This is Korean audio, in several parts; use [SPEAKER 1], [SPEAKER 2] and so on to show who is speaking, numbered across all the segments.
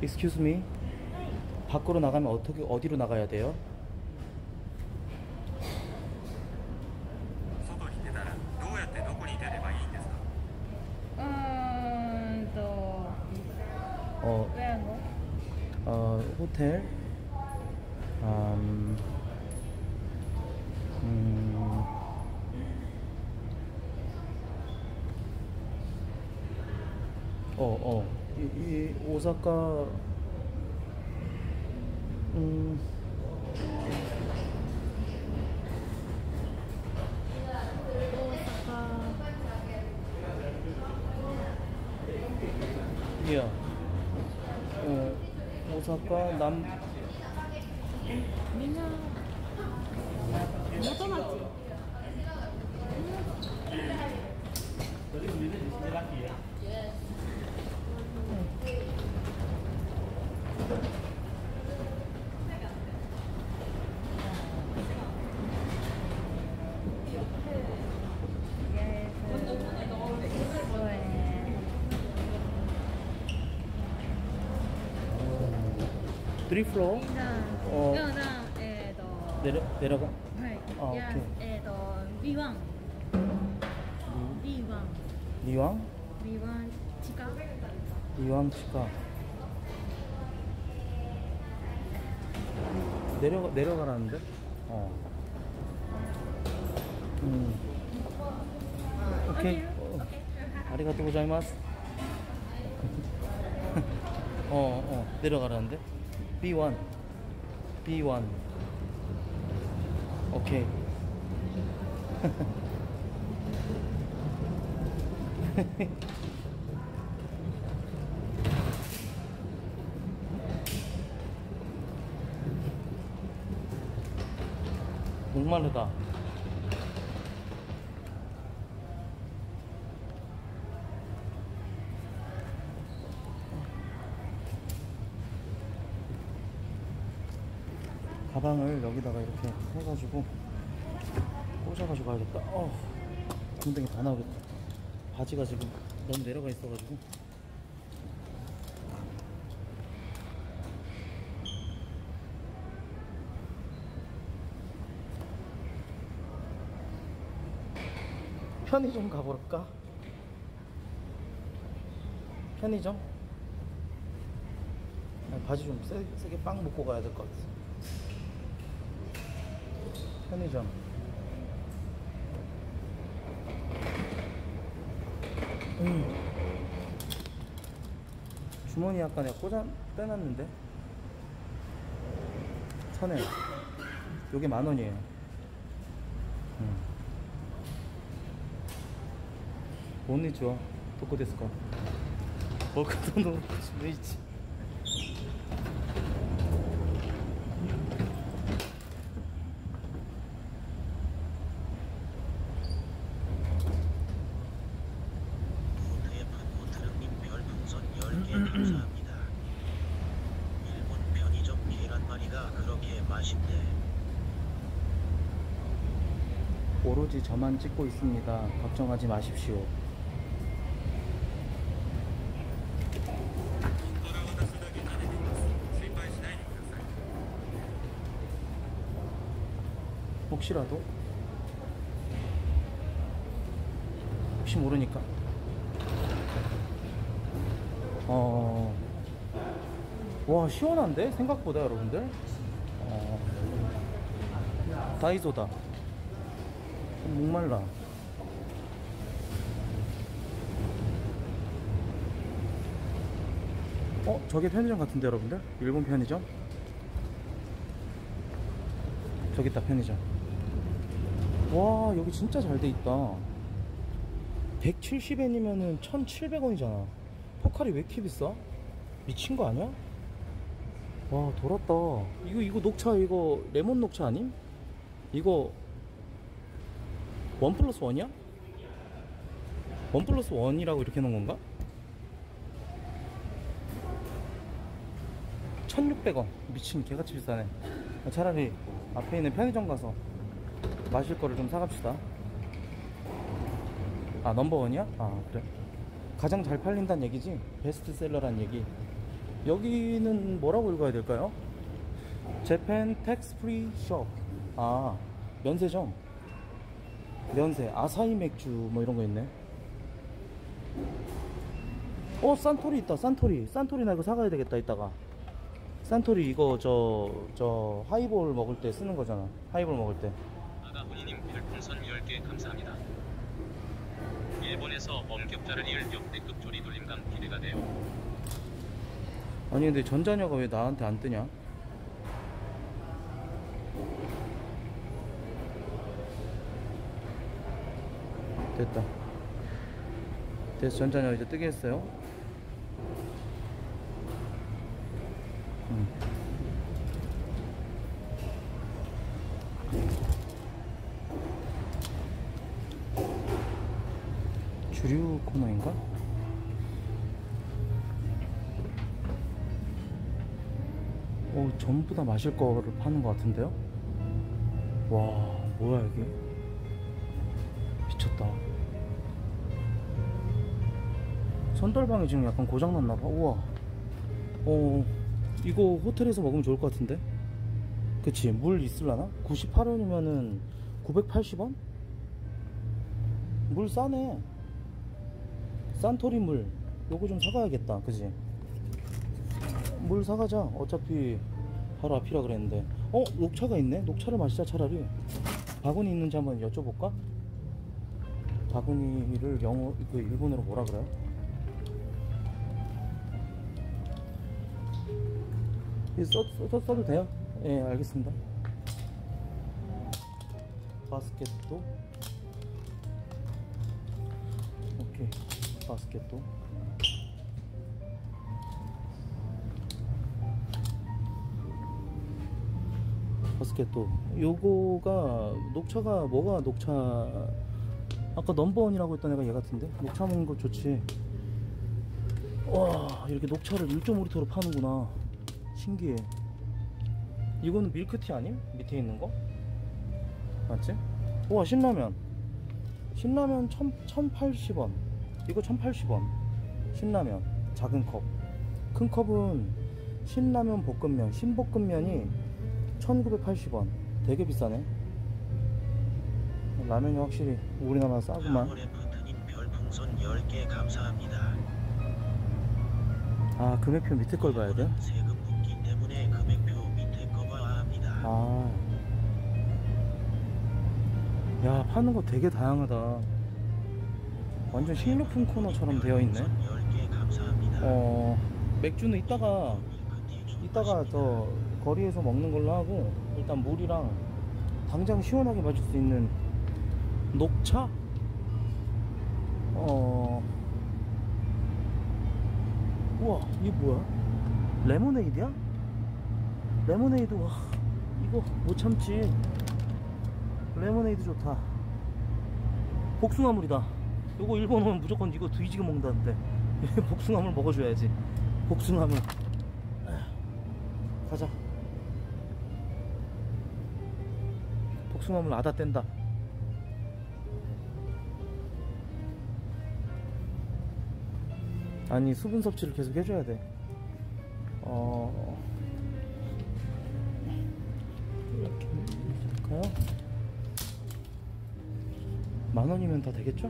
[SPEAKER 1] Excuse me. 밖으로 나가면 어디로 나가야 돼요?
[SPEAKER 2] 外に出たらどうやってどこに出ればいいんですか?
[SPEAKER 3] where no?
[SPEAKER 1] 호텔. 이 오사카, 야, 오사카
[SPEAKER 3] 민나 모토마치.
[SPEAKER 1] Three floor? 내려가? 오케이.
[SPEAKER 3] B1.
[SPEAKER 1] 리왕?
[SPEAKER 3] B1 치카.
[SPEAKER 1] 리왕 치카. 내려가라는데? 오케이. 아리가또 고자이마스. 내려가라는데? B1. 오케이. 목마르다. 가방을 여기다가 이렇게 해가지고 꽂아가지고 가야겠다. 엉덩이 다 나오겠다. 바지가 지금 너무 내려가 있어가지고. 편의점 가볼까? 편의점? 바지 좀 세게 빵 먹고 가야 될 것 같아. 편의점. 주머니 아까 내가 빼놨는데 천에 요게 10,000원이에요. 온니죠. 도코 데스까? 먹어도 너무 좋지.
[SPEAKER 4] 감사합니다. 일본 편의점 계란말이가 그렇게 맛있대.
[SPEAKER 1] 오로지 저만 찍고 있습니다. 걱정하지 마십시오. 혹시 모르니까. 와, 시원한데? 생각보다 여러분들. 다이소다. 목말라. 저게 편의점 같은데 여러분들? 일본 편의점? 저기 있다, 편의점. 와, 여기 진짜 잘 돼 있다. 170엔이면은 1,700원이잖아. 포카리 왜 이렇게 비싸? 미친 거 아니야? 와, 돌았다. 이거 녹차, 이거 레몬 녹차 아님? 이거 1+1이야? 1+1이라고 이렇게 놓은 건가? 1,600원. 미친, 개같이 비싸네. 차라리 앞에 있는 편의점 가서 마실 거를 좀 사갑시다. 넘버원이야? 그래. 가장 잘 팔린다는 얘기지? 베스트셀러란 얘기. 여기는 뭐라고 읽어야 될까요? 재팬 텍스 프리 숍. 아, 면세점. 면세, 아사히 맥주 뭐 이런 거 있네. 산토리 있다. 산토리 나 이거 사가야 되겠다. 이따가 산토리 이거 저 하이볼 먹을 때 쓰는 거잖아. 하이볼 먹을 때.
[SPEAKER 2] 아가훈이님 별풍선 10개 감사합니다. 일본에서 엄격자를 이을 역대급 조리돌림감 기대가 돼요.
[SPEAKER 1] 아니 근데 전자녀가 왜 나한테 안 뜨냐? 됐다. 됐어. 전자녀 이제 뜨게 했어요. 주류 코너인가? 전부 다 마실 거를 파는 것 같은데요? 와, 뭐야 이게? 미쳤다. 선돌방이 지금 약간 고장났나봐. 우와. 이거 호텔에서 먹으면 좋을 것 같은데? 그치? 물 있을라나? 98원이면은 980원? 물 싸네. 산토리 물 요거 좀 사가야겠다. 그치? 물 사가자. 어차피 바로 앞이라 그랬는데. 녹차가 있네? 녹차를 마시자 차라리. 바구니 있는지 한번 여쭤볼까? 바구니를 일본어로 뭐라 그래요? 써도 돼요? 예, 알겠습니다. 바스켓도. 오케이. 바스켓도. 바스켓도. 요거가 녹차가 뭐가 녹차 아까 넘버원이라고 했던 애가 얘 같은데. 녹차 먹는 거 좋지. 와, 이렇게 녹차를 1.5리터로 파는구나. 신기해. 이거는 밀크티 아님? 밑에 있는 거? 맞지? 우와, 신라면 1080원. 이거 1080원. 신라면 작은 컵. 큰 컵은 신라면 볶음면 신볶음면이 1980원. 되게 비싸네. 라면이 확실히 우리나라 싸구만.
[SPEAKER 4] 레프트님 별풍선 10개 감사합니다.
[SPEAKER 1] 아, 금액표 밑에 걸 봐야 돼?
[SPEAKER 4] 세금 묻기 때문에 금액표 밑에 거 봐야 합니다.
[SPEAKER 1] 아, 야, 파는 거 되게 다양하다. 완전 식료품 코너처럼 되어 있네.
[SPEAKER 4] 10개 감사합니다.
[SPEAKER 1] 맥주는 이따가 저 거리에서 먹는 걸로 하고, 일단 물이랑 당장 시원하게 마실 수 있는 녹차? 우와, 이게 뭐야? 레모네이드야? 레모네이드. 와, 이거 못 참지. 레모네이드 좋다. 복숭아물이다. 요거 일본 오면 무조건 이거 뒤지게 먹는다는데. 복숭아물 먹어줘야지. 복숭아물. 가자. 복숭아물 아다 뗀다. 아니, 수분 섭취를 계속 해줘야 돼. 이렇게 할까요? 10,000원이면 다 되겠죠?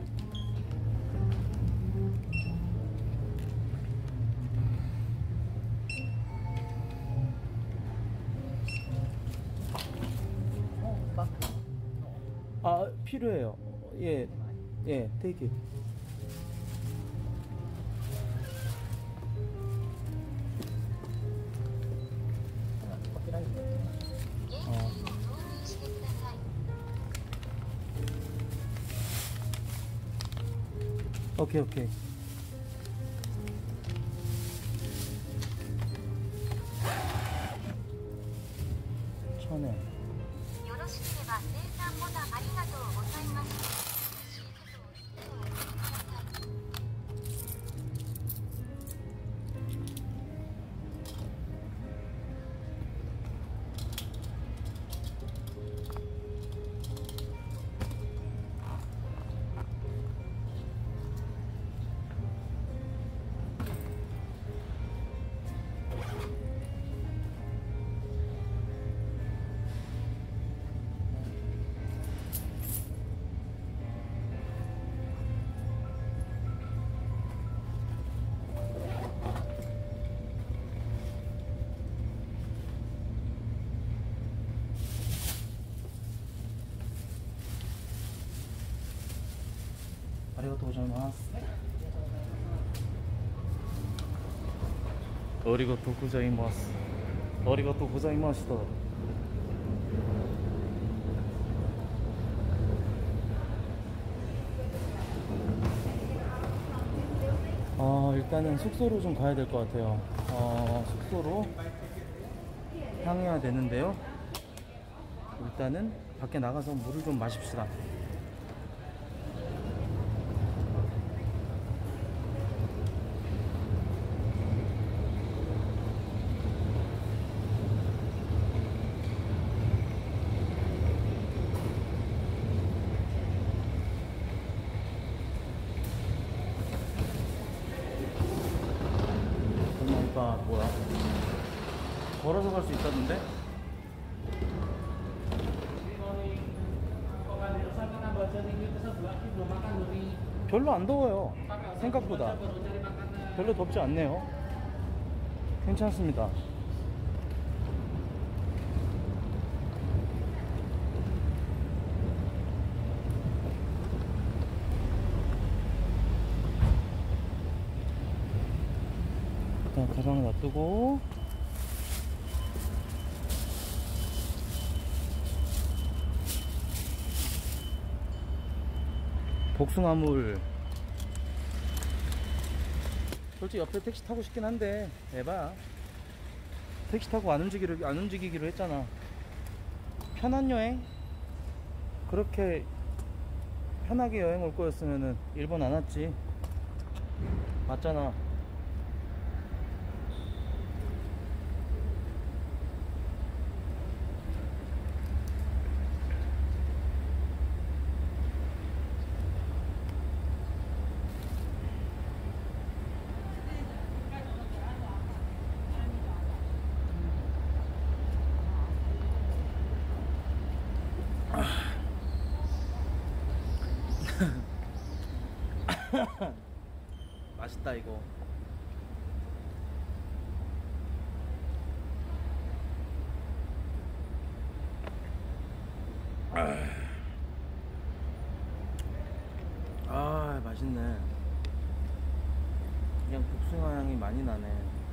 [SPEAKER 1] 아, 필요해요. 예, take it. 오케이. 천에.
[SPEAKER 5] よろしければ生産ボタンありがとうございます。
[SPEAKER 1] 고자이마스. 아리가또 고자이마스. 아리가또 고자이마시다. 일단은 숙소로 좀 가야 될 것 같아요. 숙소로 향해야 되는데요. 일단은 밖에 나가서 물을 좀 마십시다. 그러니까 뭐야? 걸어서 갈 수 있다던데? 별로 안 더워요. 생각보다 별로 덥지 않네요. 괜찮습니다. 일단 가방을 놔두고 복숭아물. 솔직히 옆에 택시 타고 싶긴 한데 에바 택시 타고 안 움직이기로 했잖아. 편한 여행? 그렇게 편하게 여행 올 거였으면은 일본 안 왔지. 맞잖아. 맛있다 이거. 맛있네. 그냥 복숭아 향이 많이 나네.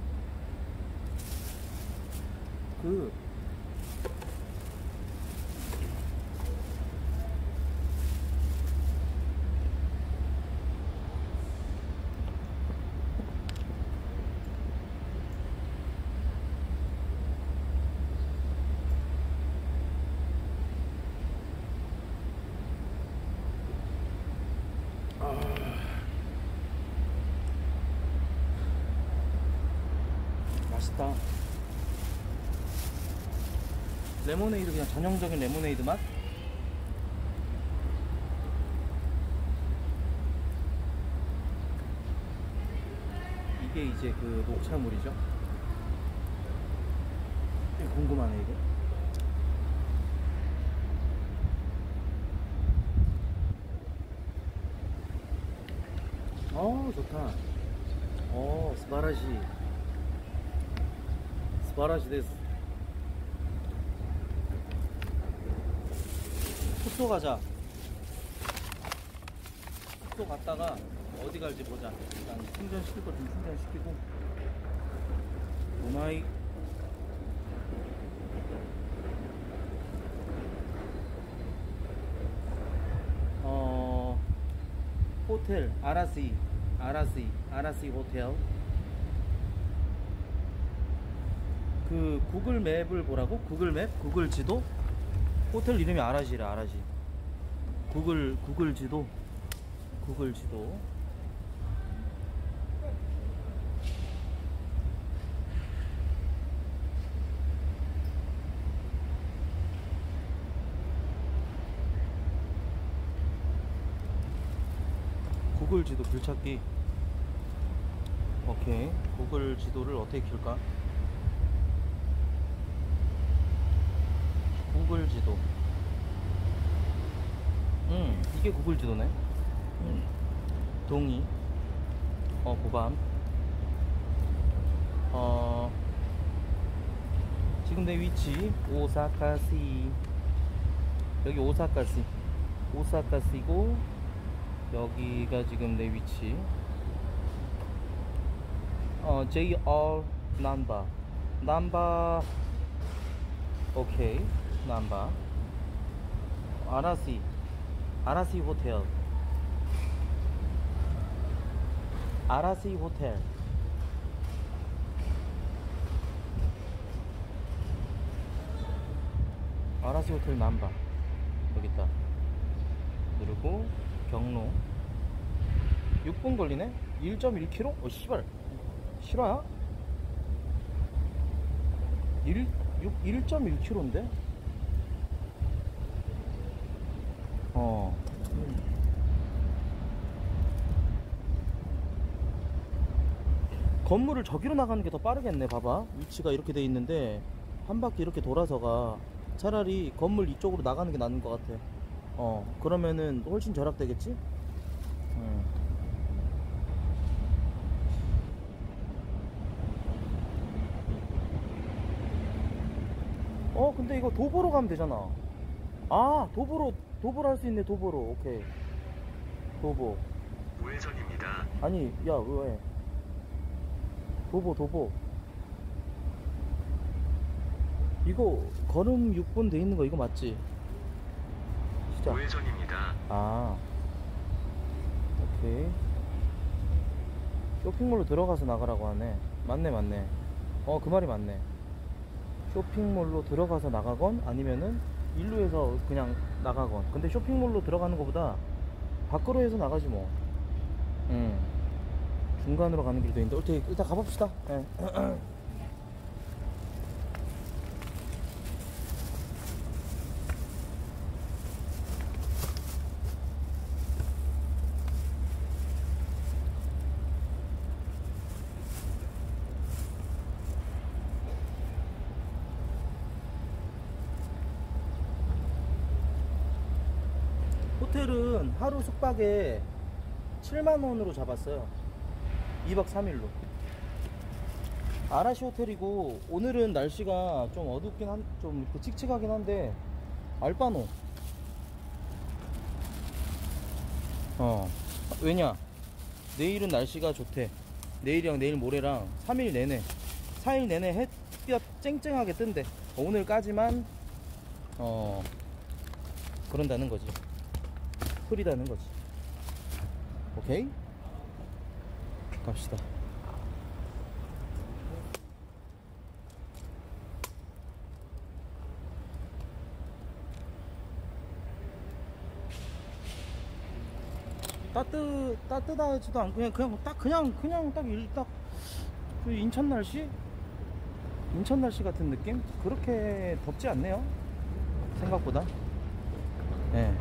[SPEAKER 1] 맛있다. 레모네이드, 그냥 전형적인 레모네이드 맛? 이게 이제 그 녹차물이죠. 되게 궁금하네 이거. 좋다. 스바라시. 스바라시 데스. 숙소 가자. 숙소 갔다가 어디 갈지 보자. 일단 충전시킬 거 좀 충전시키고. 오마이. 호텔 아라시 호텔. 그 구글 맵을 보라고? 구글 맵? 구글 지도? 호텔 이름이 아라시래. 아라시. 구글 지도. 구글 지도. 구글 지도 귤찾기. 오케이. 구글 지도를 어떻게 킬까? 구글 지도. 이게 구글 지도네. 동이. 고밤. 지금 내 위치 오사카시. 여기 오사카시. 오사카시고 여기가 지금 내 위치. JR 남바. 남바. 오케이. 남바. 아라시 호텔. 아라시 호텔. 아라시 호텔 남바. 여기 있다. 누르고 경로. 6분 걸리네? 1.1km? 씨발. 실화야? 1.1km인데? 건물을 저기로 나가는 게 더 빠르겠네. 봐봐, 위치가 이렇게 돼 있는데 한 바퀴 이렇게 돌아서가 차라리 건물 이쪽으로 나가는 게 나은 것 같아. 그러면은 훨씬 절약되겠지? 근데 이거 도보로 가면 되잖아. 아, 도보로 할 수 있네. 도보로. 오케이. 도보.
[SPEAKER 2] 우회전입니다.
[SPEAKER 1] 아니, 야, 왜? 도보. 이거 걸음 6분 돼 있는 거 이거 맞지? 시작.
[SPEAKER 2] 우회전입니다.
[SPEAKER 1] 아, 오케이. 쇼핑몰로 들어가서 나가라고 하네. 맞네. 그 말이 맞네. 쇼핑몰로 들어가서 나가건 아니면은 일루에서 그냥 나가건. 근데 쇼핑몰로 들어가는 것보다 밖으로 해서 나가지 뭐. 중간으로 가는 길도 있는데 어떻게 일단 가봅시다. 예. 호텔은 하루 숙박에 7만원으로 잡았어요. 2박 3일로. 아라시 호텔이고, 오늘은 날씨가 좀 어둡긴 좀 이렇게 칙칙하긴 한데, 알바노. 왜냐? 내일은 날씨가 좋대. 내일이랑 내일 모레랑 3일 내내, 4일 내내 햇볕 쨍쨍하게 뜬대. 오늘까지만, 그런다는 거지. 흐리다는 거지. 오케이? 갑시다. 따뜻하지도 않고 그냥 딱 그 인천 날씨 같은 느낌? 그렇게 덥지 않네요. 생각보다. 예.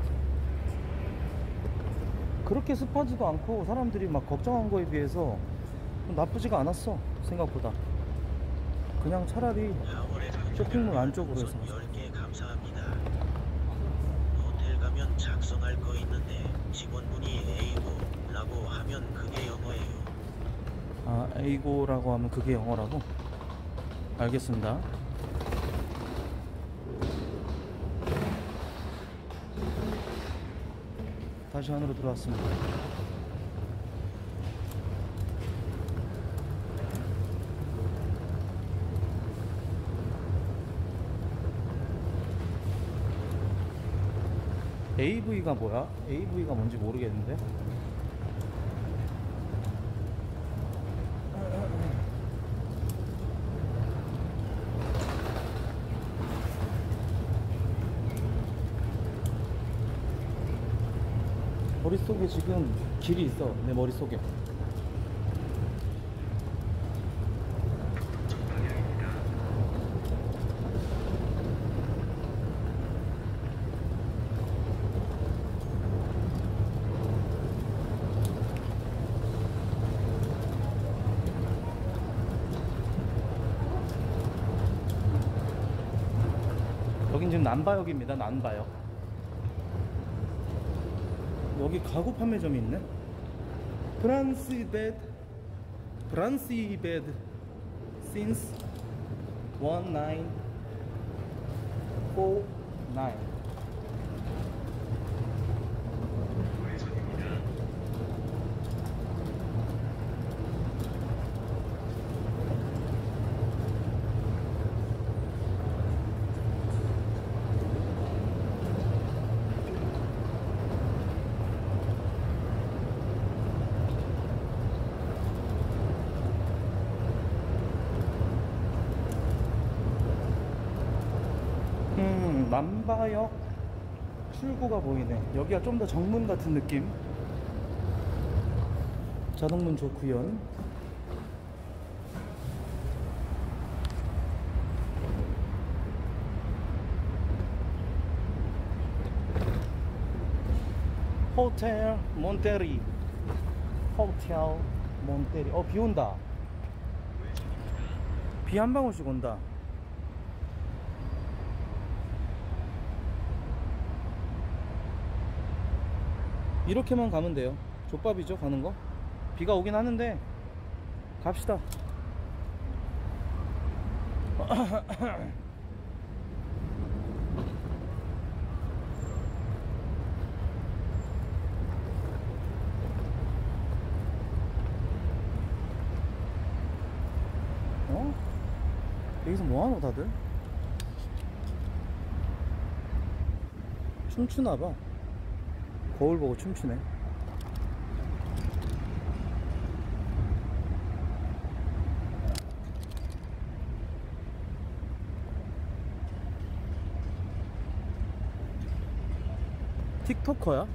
[SPEAKER 1] 그렇게 습하지도 않고 사람들이 막 걱정한 거에 비해서 나쁘지가 않았어. 생각보다. 그냥 차라리 쇼핑몰 안쪽으로 해서.
[SPEAKER 4] 10개 감사합니다. 호텔 가면 작성할 거 있는데 직원분이 에이고라고 하면 그게 영어예요.
[SPEAKER 1] 아, 에이고라고 하면 그게 영어라고? 알겠습니다. 다시 안으로 들어왔습니다. AV가 뭐야? AV가 뭔지 모르겠는데. 머릿속에 지금 길이 있어. 내 머릿속에. 여긴 지금 난바역입니다. 난바역. 여기 가구 판매점이 있네. 프랑스 베드 since 1949. 남바역 출구가 보이네. 여기가 좀 더 정문 같은 느낌. 자동문 좋구연. 호텔 몬테리. 호텔 몬테리. 비 온다. 비 한 방울씩 온다. 이렇게만 가면 돼요. 족밥이죠, 가는 거. 비가 오긴 하는데 갑시다. 여기서 뭐하노 다들? 춤추나봐. 거울 보고 춤추네. 틱토커야?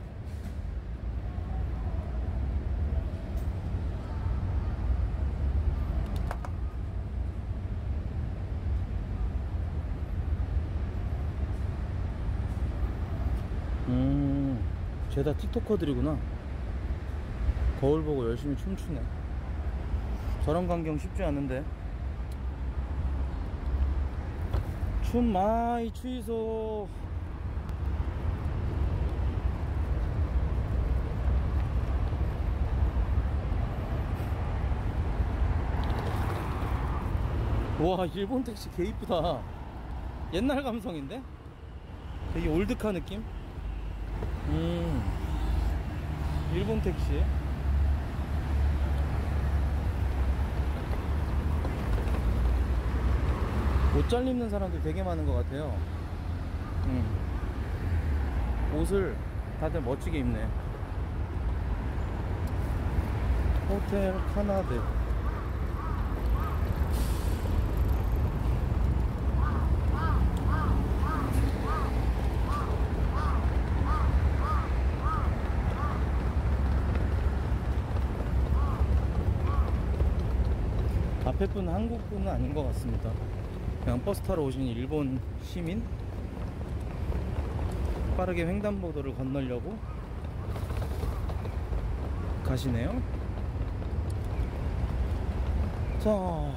[SPEAKER 1] 죄다 틱토커들이구나. 거울 보고 열심히 춤추네. 저런 광경 쉽지 않은데. 춤 많이 취소. 와, 일본 택시 개 이쁘다. 옛날 감성인데? 되게 올드카 느낌? 일본 택시. 옷 잘 입는 사람들 되게 많은 것 같아요. 옷을 다들 멋지게 입네. 호텔 카나드. 앞에 분은 한국 분은 아닌 것 같습니다. 그냥 버스 타러 오신 일본 시민. 빠르게 횡단보도를 건너려고 가시네요. 자,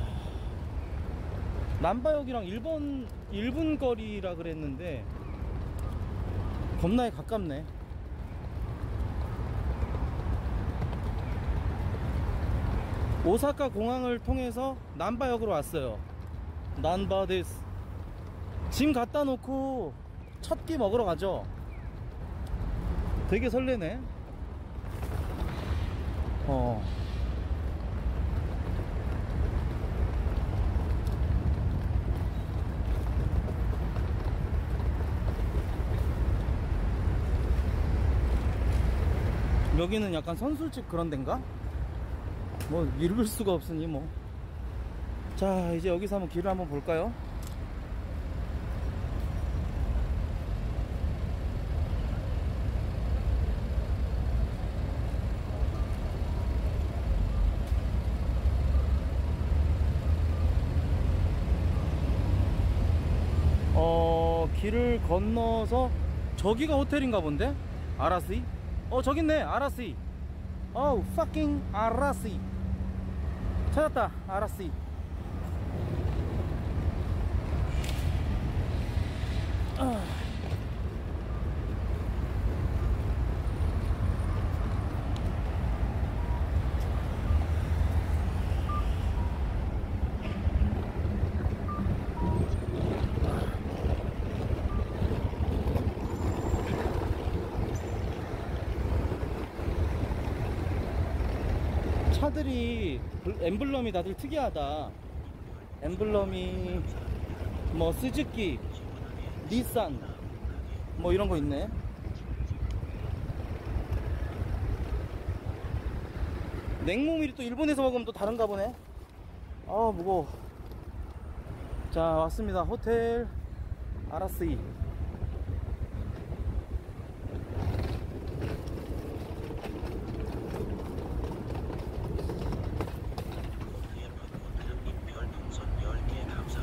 [SPEAKER 1] 남바역이랑 일본 거리라 그랬는데 겁나게 가깝네. 오사카 공항을 통해서 남바역으로 왔어요. 난바 데스. 짐 갖다 놓고 첫 끼 먹으러 가죠. 되게 설레네. 여기는 약간 선술집 그런 데인가? 뭐 읽을 수가 없으니 뭐. 자, 이제 여기서 한번 길을 한번 볼까요? 길을 건너서 저기가 호텔인가 본데? 아라스이? 저기 있네. 아라스이. fucking 아라스이. 찾았다. 아라스이. 차들이 엠블럼이 다들 특이하다. 엠블럼이 뭐 스즈키, 닛산 뭐 이런 거 있네. 냉모밀이 또 일본에서 먹으면 또 다른가 보네. 무거워. 자, 왔습니다. 호텔 아라스이.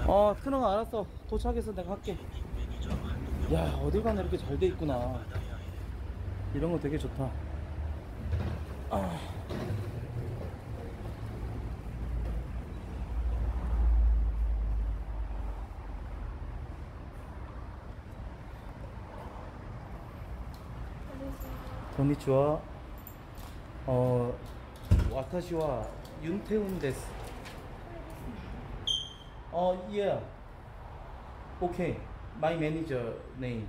[SPEAKER 1] 트렁아 알았어. 도착해서 내가 할게.
[SPEAKER 4] 팀 매니저 한두 명
[SPEAKER 1] 야, 어딜 가나 이렇게 잘 돼 있구나.
[SPEAKER 4] 받아야 해.
[SPEAKER 1] 이런 거 되게 좋다. 아. konnichiwa. 와타시와 윤태훈 데스. Yeah. Okay. My manager name.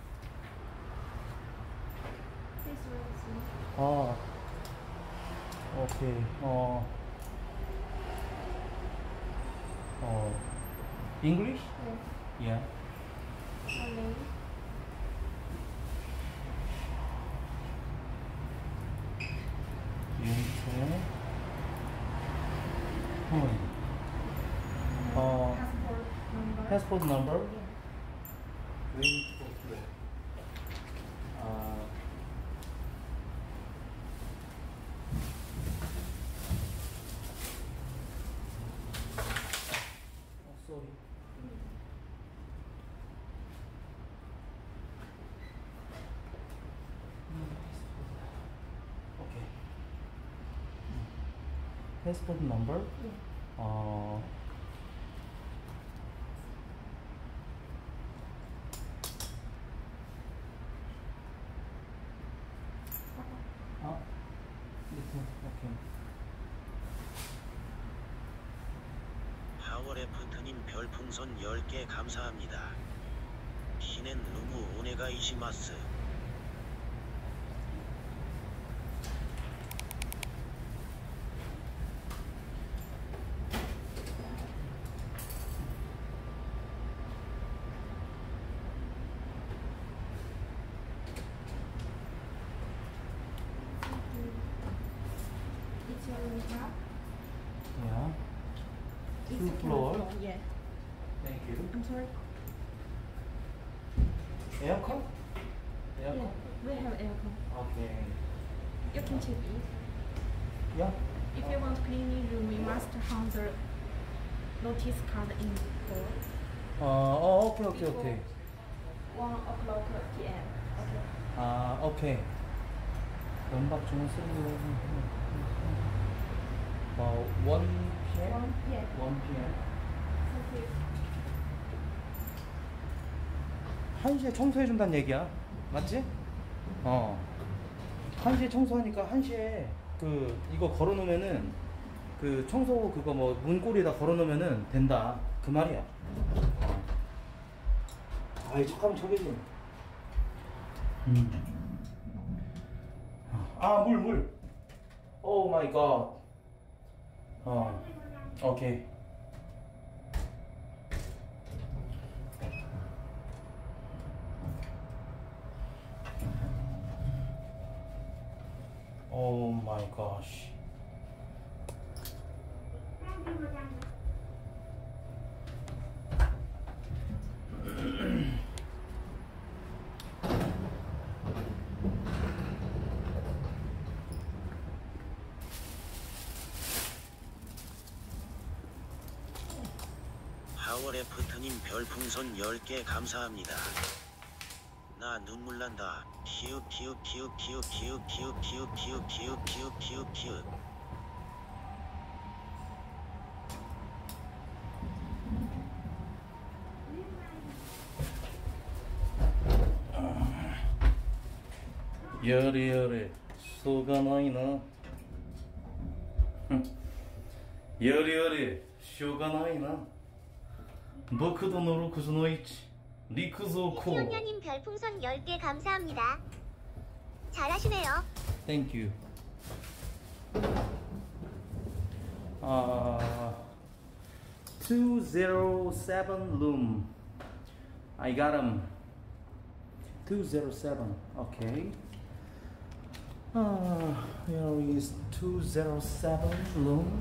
[SPEAKER 3] This one.
[SPEAKER 1] Okay. English? Yeah.
[SPEAKER 3] Only.
[SPEAKER 1] 윤태.
[SPEAKER 3] Passport number.
[SPEAKER 1] passport number.
[SPEAKER 3] Yeah.
[SPEAKER 1] Wait for today. Sorry. Okay. Passport number. Okay.
[SPEAKER 4] 하워레프트님 별풍선 10개 감사합니다. 히넨 루무 오네가 이시마스.
[SPEAKER 3] It's your room now.
[SPEAKER 1] Yeah.
[SPEAKER 3] It's
[SPEAKER 1] Two
[SPEAKER 3] second
[SPEAKER 1] floor.
[SPEAKER 3] Yeah.
[SPEAKER 1] Thank you.
[SPEAKER 3] I'm sorry.
[SPEAKER 1] Aircon?
[SPEAKER 3] Yeah.
[SPEAKER 1] Aircon?
[SPEAKER 3] We have aircon.
[SPEAKER 1] Okay.
[SPEAKER 3] You can check it.
[SPEAKER 1] Yeah.
[SPEAKER 3] If you want cleaning room, we must have the notice card in door.
[SPEAKER 1] Okay.
[SPEAKER 3] 1 o'clock p.m. Okay.
[SPEAKER 1] 오케이. 연박 중은 1 p.m.
[SPEAKER 3] 1 p.m.
[SPEAKER 1] 1 p.m.
[SPEAKER 3] Thank you.
[SPEAKER 1] 1시에 청소해준다는 얘기야. 맞지? 1시에 청소하니까 1시에 이거 걸어놓으면은 청소 그거 뭐 문고리에다 걸어놓으면은 된다. 그 말이야. 아이 척하면 척이지. 물. 오 마이 갓. 오케이. 오 마이 갓.
[SPEAKER 4] 하워레프트님 별풍선 10개 감사합니다. 나 눈물 난다. 키읔.
[SPEAKER 1] 열이 소가 나이나. 열이 쇼가 나이나. 버크도 노루 쿠즈노이치 리크조코.
[SPEAKER 5] 희연녀님 별풍선 10개 감사합니다. 잘하시네요.
[SPEAKER 1] Thank you. 207 room. I got him. 207. Okay. Here is 207 room.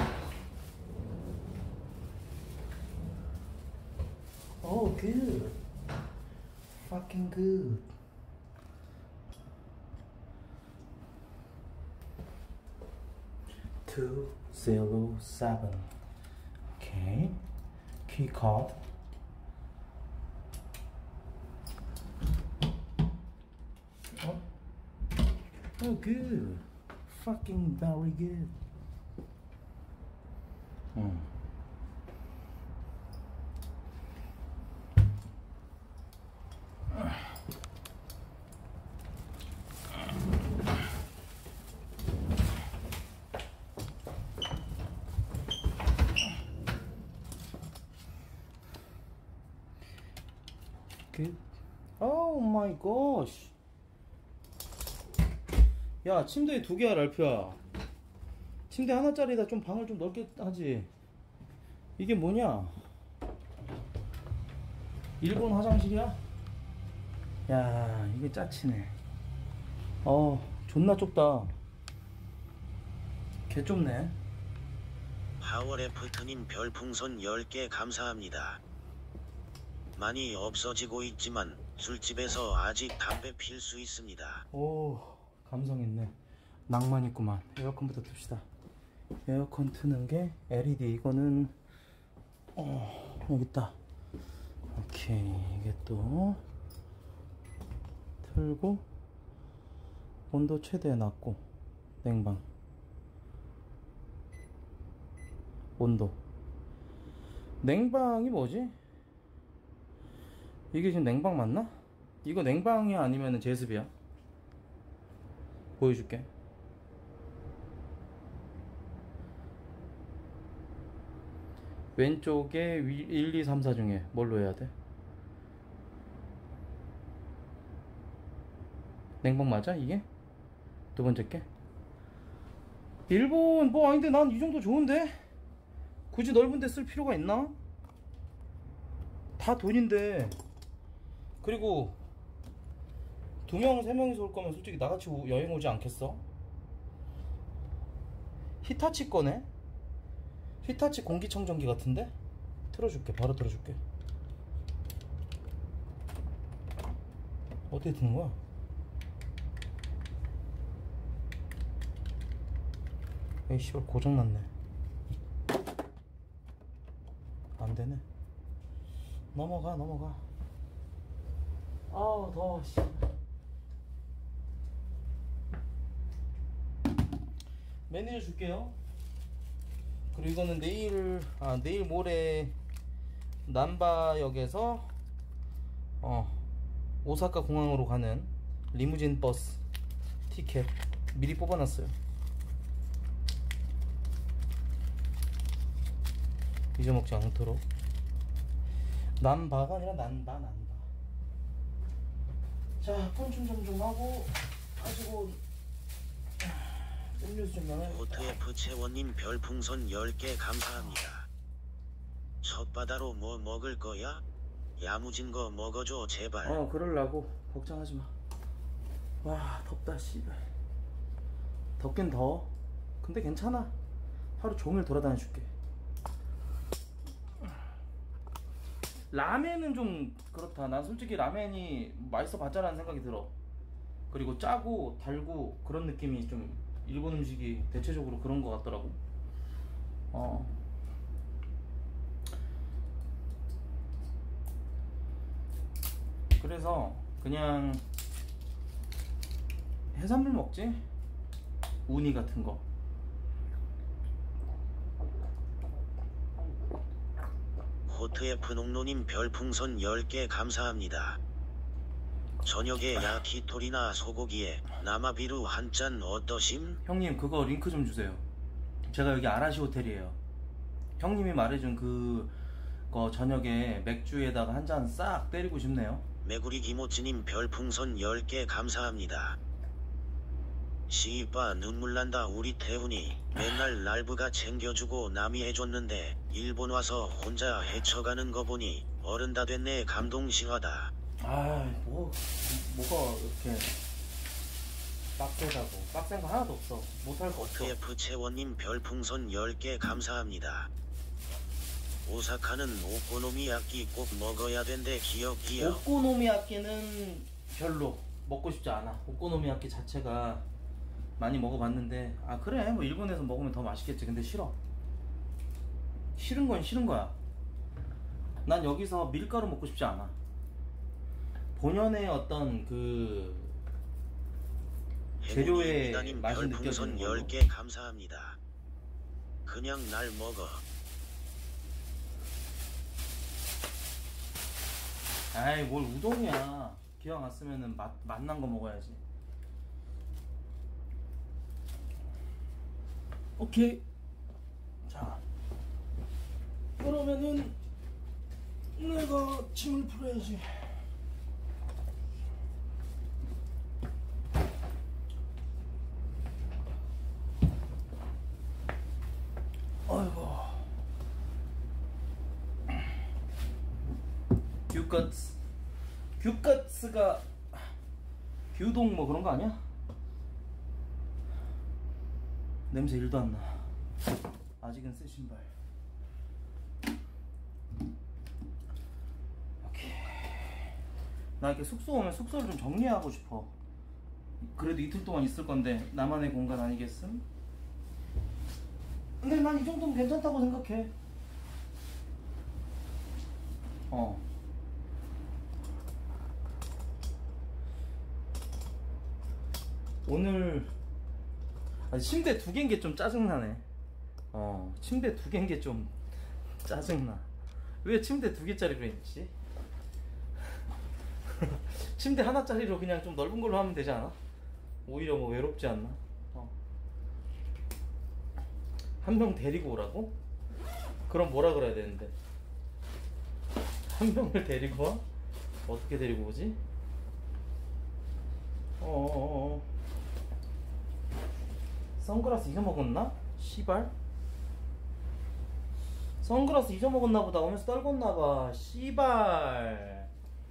[SPEAKER 1] Oh, good. Fucking good. Two zero seven. Okay. Key card. 어? Oh, good. Fucking very good. Good. Oh my gosh. 야, 침대 2개야, 랄프야. 침대 하나짜리다. 좀 방을 좀 넓게 하지. 이게 뭐냐? 일본 화장실이야? 야, 이게 짜치네. 존나 좁다. 개 좁네.
[SPEAKER 4] 파워레프트님 별풍선 10개 감사합니다. 많이 없어지고 있지만 술집에서 아직 담배 필 수 있습니다.
[SPEAKER 1] 오, 감성 있네. 낭만 있구만. 에어컨부터 틉시다. 에어컨 트는 게 LED. 이거는 여기 있다. 오케이, 이게 또 틀고 온도 최대에 놨고 냉방 온도. 냉방이 뭐지? 이게 지금 냉방 맞나? 이거 냉방이야 아니면 제습이야? 보여줄게. 왼쪽에 1, 2, 3, 4 중에 뭘로 해야 돼? 냉방 맞아 이게? 두 번째 게? 일본 뭐 아닌데 난 이 정도 좋은데? 굳이 넓은 데 쓸 필요가 있나? 다 돈인데. 그리고 2명 3명이서 올 거면 솔직히 나같이 여행 오지 않겠어? 히타치 거네? 히타치 공기청정기 같은데? 틀어줄게. 바로 틀어줄게. 어떻게 트는 거야? 에이 씨발 고장났네. 안되네. 넘어가. 아우 더워 씨. 매니저 줄게요. 그리고 이거는 내일 모레 난바역에서 오사카 공항으로 가는 리무진 버스 티켓 미리 뽑아놨어요. 잊어먹지 않도록. 난바가 아니라 난바. 자, 폰 충전 좀 하고 가지고 음료수 좀 넣어야.
[SPEAKER 4] 오트F 채원님 별풍선 10개 감사합니다. 첫바다로 뭐 먹을 거야? 야무진 거 먹어줘 제발.
[SPEAKER 1] 그럴라고. 걱정하지마. 와 덥다 씨발. 덥긴 더워. 근데 괜찮아. 하루 종일 돌아다녀 줄게. 라멘은 좀 그렇다. 난 솔직히 라멘이 맛있어 봤자라는 생각이 들어. 그리고 짜고 달고 그런 느낌이 좀 일본 음식이 대체적으로 그런 것 같더라고. 그래서 그냥 해산물 먹지? 우니 같은 거.
[SPEAKER 4] 호트F 농노님 별풍선 10개 감사합니다. 저녁에 야키토리나 소고기에 나마비루 한 잔 어떠심?
[SPEAKER 1] 형님 그거 링크 좀 주세요. 제가 여기 아라시 호텔이에요. 형님이 말해준 그거 저녁에 맥주에다가 한 잔 싹 때리고 싶네요.
[SPEAKER 4] 메구리 기모찌님 별풍선 10개 감사합니다. 시이빠 눈물난다. 우리 태훈이 맨날 랄브가 챙겨주고 남이 해줬는데 일본 와서 혼자 헤쳐가는 거 보니 어른 다 됐네. 감동시하다.
[SPEAKER 1] 뭐가 이렇게 빡세다고. 빡센 거 하나도 없어. 못할 거 없어.
[SPEAKER 4] OTF 채원님 별풍선 10개 감사합니다. 오사카는 오코노미야끼 꼭 먹어야 된대. 기억.
[SPEAKER 1] 오코노미야끼는 별로 먹고 싶지 않아. 오코노미야끼 자체가 많이 먹어봤는데 그래 뭐 일본에서 먹으면 더 맛있겠지. 근데 싫어. 싫은 건 싫은 거야. 난 여기서 밀가루 먹고 싶지 않아. 본연의 어떤 그 재료의
[SPEAKER 4] 미다님
[SPEAKER 1] 맛이
[SPEAKER 4] 별풍선
[SPEAKER 1] 느껴지는 걸로.
[SPEAKER 4] 10개 감사합니다. 그냥 날 먹어.
[SPEAKER 1] 아이 뭘 우동이야. 기왕 왔으면은 맛난 거 먹어야지. 오케이. 자 그러면은 내가 침을 풀어야지. 아이고. 규카츠가 규동 뭐 그런 거 아니야? 냄새 1도 안 나. 아직은 새 신발. 오케이. 나 이렇게 숙소 오면 숙소를 좀 정리하고 싶어. 그래도 이틀 동안 있을 건데 나만의 공간 아니겠음? 근데 난 이 정도면 괜찮다고 생각해. 오늘 침대 2개인 게 좀 짜증나네. 침대 2개인 게 좀 짜증나. 왜 침대 2개짜리로 했지? 침대 하나짜리로 그냥 좀 넓은 걸로 하면 되지 않아? 오히려 뭐 외롭지 않나? 한 명 데리고 오라고? 그럼 뭐라 그래야 되는데? 한 명을 데리고 와? 어떻게 데리고 오지? 선글라스 잊어먹었나? 씨발. 선글라스 잊어먹었나보다. 오면서 떨궜나봐. 씨발.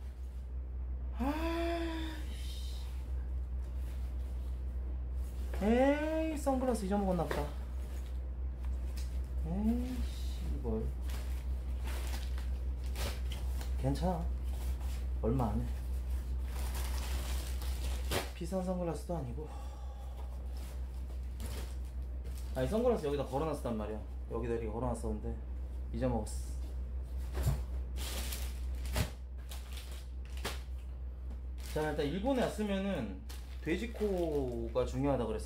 [SPEAKER 1] 에이 선글라스 잊어먹었나보다. 에이 씨발. 괜찮아. 얼마 안해. 비싼 선글라스도 아니고. 아니 선글라스 여기다 걸어놨었단 말이야. 여기다 이렇게 걸어놨었는데 잊어먹었어. 자 일단 일본에 왔으면은 돼지코가 중요하다 그랬어.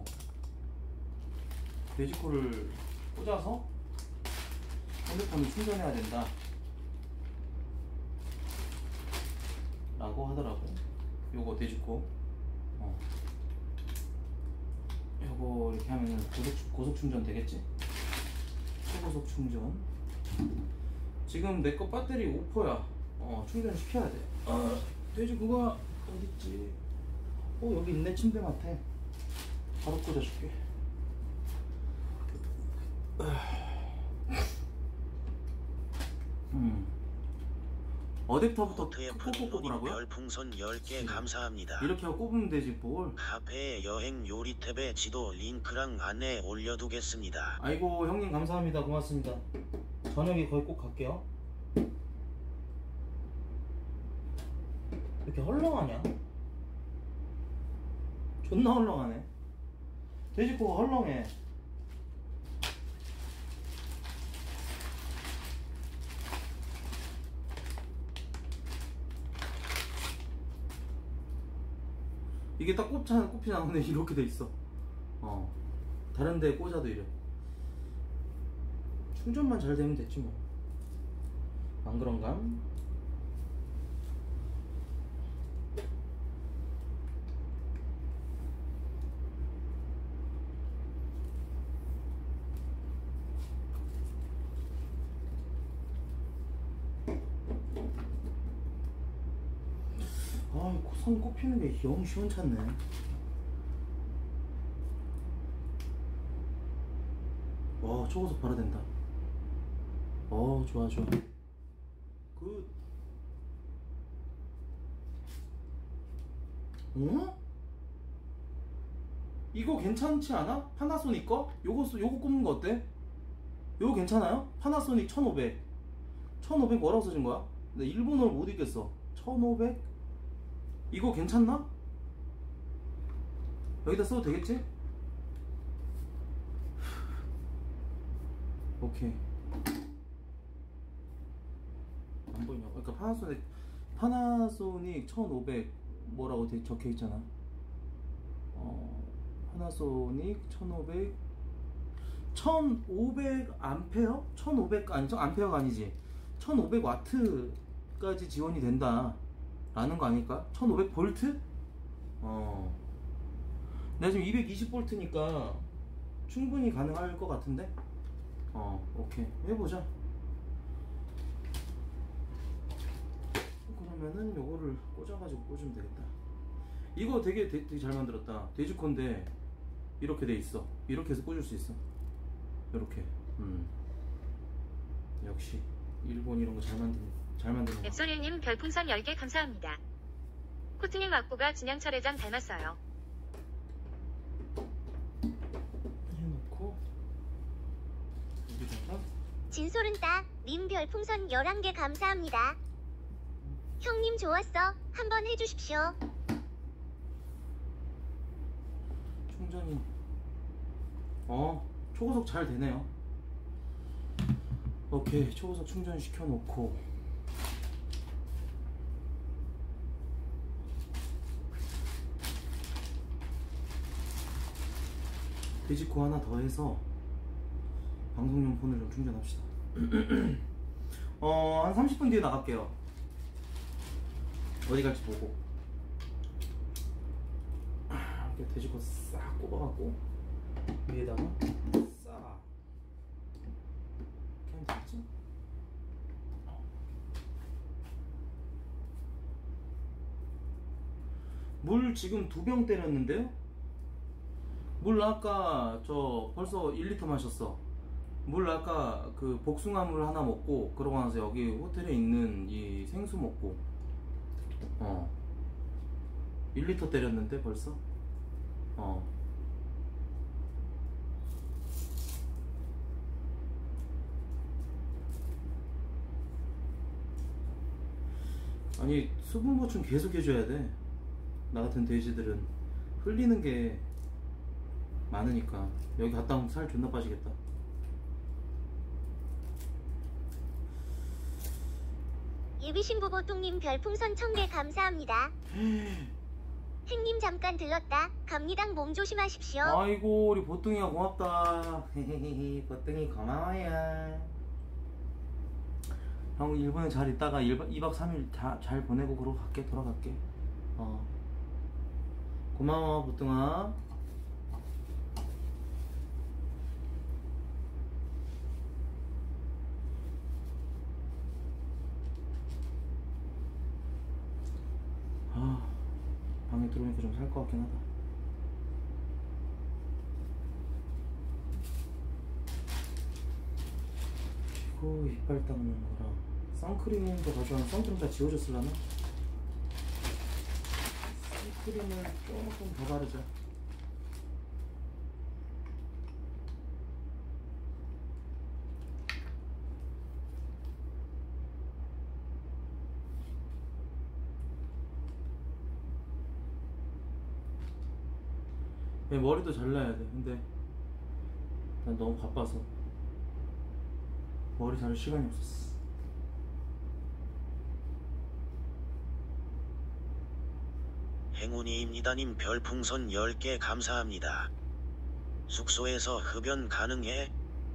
[SPEAKER 1] 돼지코를 꽂아서 핸드폰을 충전해야 된다 라고 하더라고. 요거 돼지코 요거 이렇게 하면은 고속 충전 되겠지? 초고속 충전. 지금 내 거 배터리 5%야. 충전 시켜야 돼. 돼지코가 어딨지? 여기 있네. 침대 맡에 바로 꽂아줄게. 어댑터부터 꽂고 꼽으라고요?
[SPEAKER 4] 별풍선 10개 감사합니다.
[SPEAKER 1] 이렇게 하고 꼽으면 되지 뭘.
[SPEAKER 4] 카페 여행 요리 탭에 지도 링크랑 안내 올려두겠습니다.
[SPEAKER 1] 아이고 형님 감사합니다. 고맙습니다. 저녁에 거의 꼭 갈게요. 이렇게 헐렁하냐? 존나 헐렁하네. 돼지코가 헐렁해. 이게 딱 꼽히지 않는데 이렇게 돼 있어. 다른 데 꽂아도 이래. 충전만 잘 되면 됐지 뭐. 안 그런가? 선 꼽히는 게 영 시원찮네. 초고속 바로 된다. 좋아. 굿. 이거 괜찮지 않아? 파나소닉 거? 요거 꼽는 거 어때? 요거 괜찮아요? 파나소닉 1500 뭐라고 써진 거야? 나 일본어를 못 읽겠어. 1500? 이거 괜찮나? 여기다 써도 되겠지? 오케이. 안 보이냐? 그러니까 파나소닉 1500 뭐라고 적혀 있잖아. 파나소닉 1500 암페어? 1500 아니 암페어가 아니지 1500와트까지 지원이 된다 라는 거 아닐까? 1500 볼트? 내가 지금 220 볼트니까 충분히 가능할 것 같은데? 오케이 해보자. 그러면은 요거를 꽂아가지고 꽂으면 되겠다. 이거 되게 잘 만들었다. 돼지콘데 이렇게 돼 있어. 이렇게 해서 꽂을 수 있어. 이렇게. 역시 일본 이런 거 잘 만드는 거.
[SPEAKER 6] 앱소릴님 별풍선 10개 감사합니다. 코트님 악보가 진양철회장 닮았어요.
[SPEAKER 1] 해놓고 여기다가
[SPEAKER 5] 진소른따 님 별풍선 11개 감사합니다. 형님 좋았어. 한번 해주십시오.
[SPEAKER 1] 충전이 초고속 잘 되네요. 오케이 초고속 충전 시켜놓고 돼지코 하나 더 해서 방송용 폰을 좀 충전합시다. 한 30분 뒤에 나갈게요. 어디 갈지 보고. 이렇게 돼지코 싹 꼽아갖고 위에다가 싹 이렇게 하면 되겠지? 물 지금 2병 때렸는데요? 물 아까 저 벌써 1리터 마셨어. 물 아까 그 복숭아물 하나 먹고 그러고 나서 여기 호텔에 있는 이 생수 먹고 1리터 때렸는데 벌써? 아니 수분 보충 계속 해줘야 돼. 나 같은 돼지들은 흘리는 게 많으니까. 여기 갔다 오면 살 존나 빠지겠다.
[SPEAKER 5] 예비신부보통님 별풍선 1000개 감사합니다. 행님 잠깐 들렀다. 갑니당 몸 조심하십시오.
[SPEAKER 1] 아이고 우리 보통이가 고맙다. 보통이 고마워요. 형 일본에 잘 있다가 2박 3일 잘 보내고 그러고 돌아갈게. 고마워 보통아. 방에 들어오니까 좀 살 것 같긴 하다. 그리고 이빨 닦는 거랑 선크림도 가져왔는데 선크림 다 지워졌을라나? 선크림을 조금 더 바르자. 머리도 잘라야 돼. 근데 난 너무 바빠서 머리 자를 시간이 없었어.
[SPEAKER 4] 행운이입니다님 별풍선 10개 감사합니다. 숙소에서 흡연 가능해?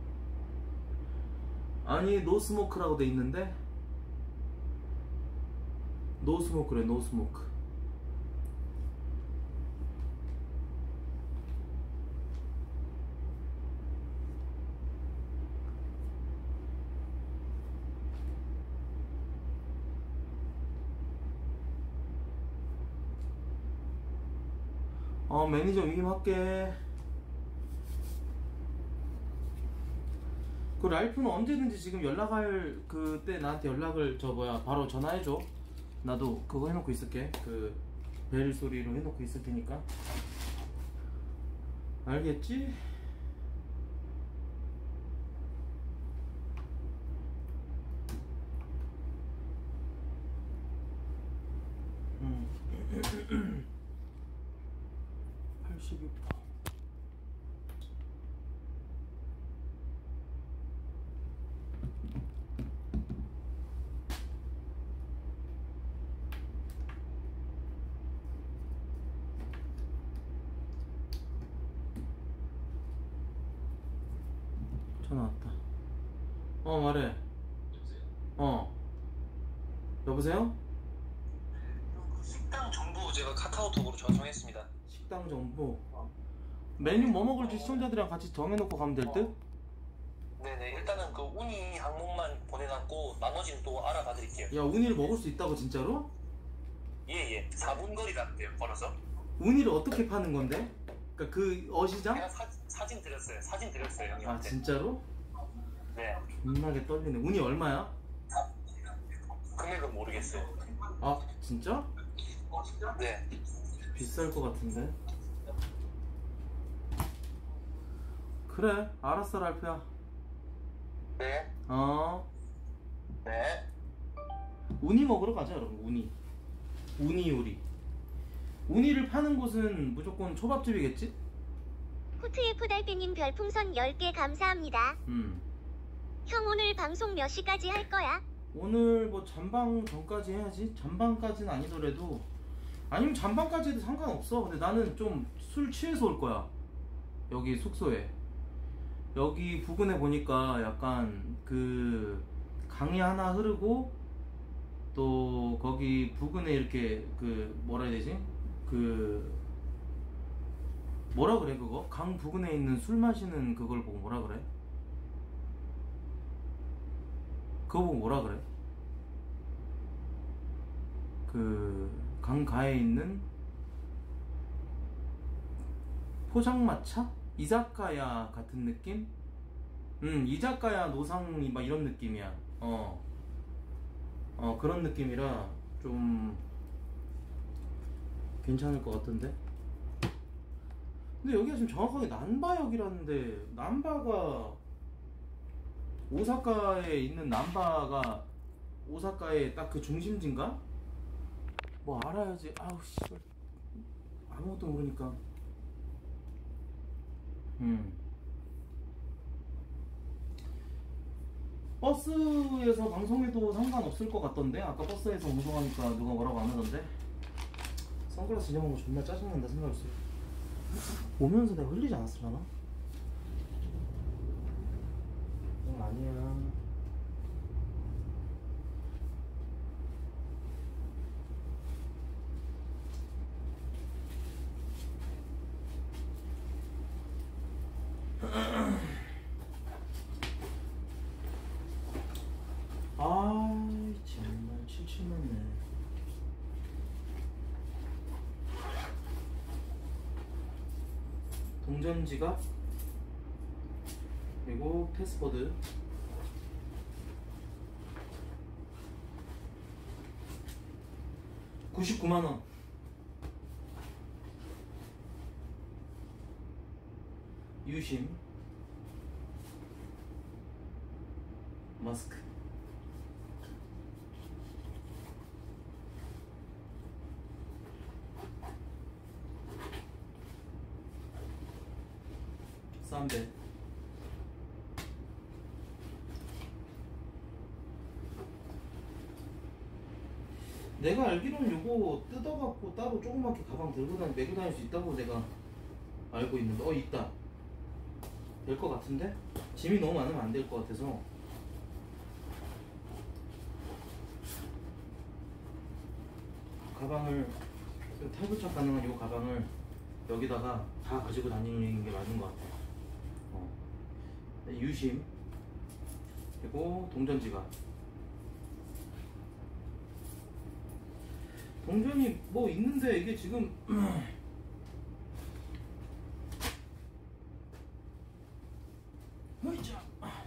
[SPEAKER 1] 아니 노스모크라고 돼 있는데 노스모크래. 노스모크. 매니저 위임할게. 그 랄프는 언제든지 지금 연락할 그때 나한테 연락을 바로 전화해줘. 나도 그거 해놓고 있을게. 그 벨 소리로 해놓고 있을 테니까. 알겠지? 음. 82%. 전화 왔다. 말해. 여보세요?
[SPEAKER 7] 식당 정보 제가 카카오톡으로 전송했습니다.
[SPEAKER 1] 식당 정보. 메뉴 뭐 먹을지 시청자들이랑 같이 정해놓고 가면 될 듯?
[SPEAKER 7] 네네, 일단은 그 우니 항목만 보내놨고 나머지는 또 알아봐 드릴게요.
[SPEAKER 1] 야, 우니를 먹을 수 있다고 진짜로?
[SPEAKER 7] 예예, 4분 거리라는데요, 걸어서.
[SPEAKER 1] 우니를 어떻게 파는 건데? 그러니까 그 어시장?
[SPEAKER 7] 제가 사진 드렸어요. 사진 드렸어요,
[SPEAKER 1] 아,
[SPEAKER 7] 형님한테.
[SPEAKER 1] 진짜로?
[SPEAKER 7] 네,
[SPEAKER 1] 존나게 떨리네. 우니 얼마야?
[SPEAKER 7] 금액은 모르겠어요.
[SPEAKER 1] 아, 진짜?
[SPEAKER 7] 네,
[SPEAKER 1] 비쌀 것 같은데. 그래, 알았어, 랄프야.
[SPEAKER 7] 네, 네.
[SPEAKER 1] 우니 먹으러 가자, 여러분. 우니 요리. 우니를 파는 곳은 무조건 초밥집이겠지?
[SPEAKER 5] 코트F 달팽님 별풍선 10개 감사합니다. 형 오늘 방송 몇 시까지 할 거야?
[SPEAKER 1] 오늘 뭐 잠방 전까지 해야지. 잠방까지는 아니더라도, 아니면 잠방까지 해도 상관없어. 근데 나는 좀 술 취해서 올 거야. 여기 숙소에. 여기 부근에 보니까 약간 그 강이 하나 흐르고, 또 거기 부근에 이렇게 그 뭐라 해야 되지? 그 뭐라 그래 그거? 강 부근에 있는 술 마시는 그걸 보고 뭐라 그래? 그거 보고 뭐라 그래? 그 강가에 있는 포장마차? 이자카야 같은 느낌? 이자카야 노상이 막 이런 느낌이야. 그런 느낌이라 좀 괜찮을 것 같던데? 근데 여기가 지금 정확하게 난바역이라는데, 난바가 오사카에 있는 난바가 오사카의 딱 그 중심지인가? 뭐 알아야지. 아우 씨발, 아무것도 모르니까. 버스에서 방송해도 상관없을 것 같던데? 아까 버스에서 방송하니까 누가 뭐라고 안 하던데? 선글라스 잊어먹은 거 존나 짜증난다 생각했어. 오면서 내가 흘리지 않았을라나? 응, 아니야. 아, 정말 칠칠맞네. 동전지갑, 그리고 패스포드. $99,000원. 유심, 마스크. 쌈배. 내가 알기로는 요거 뜯어갖고 따로 조그맣게 가방 메고 다닐 수 있다고 내가 알고 있는데, 있다. 될 것 같은데? 짐이 너무 많으면 안 될 것 같아서. 가방을, 탈부착 가능한 요 가방을 여기다가 다 가지고 다니는 게 맞는 것 같아. 유심, 그리고 동전지갑. 동전이 뭐 있는데 이게 지금 어이자.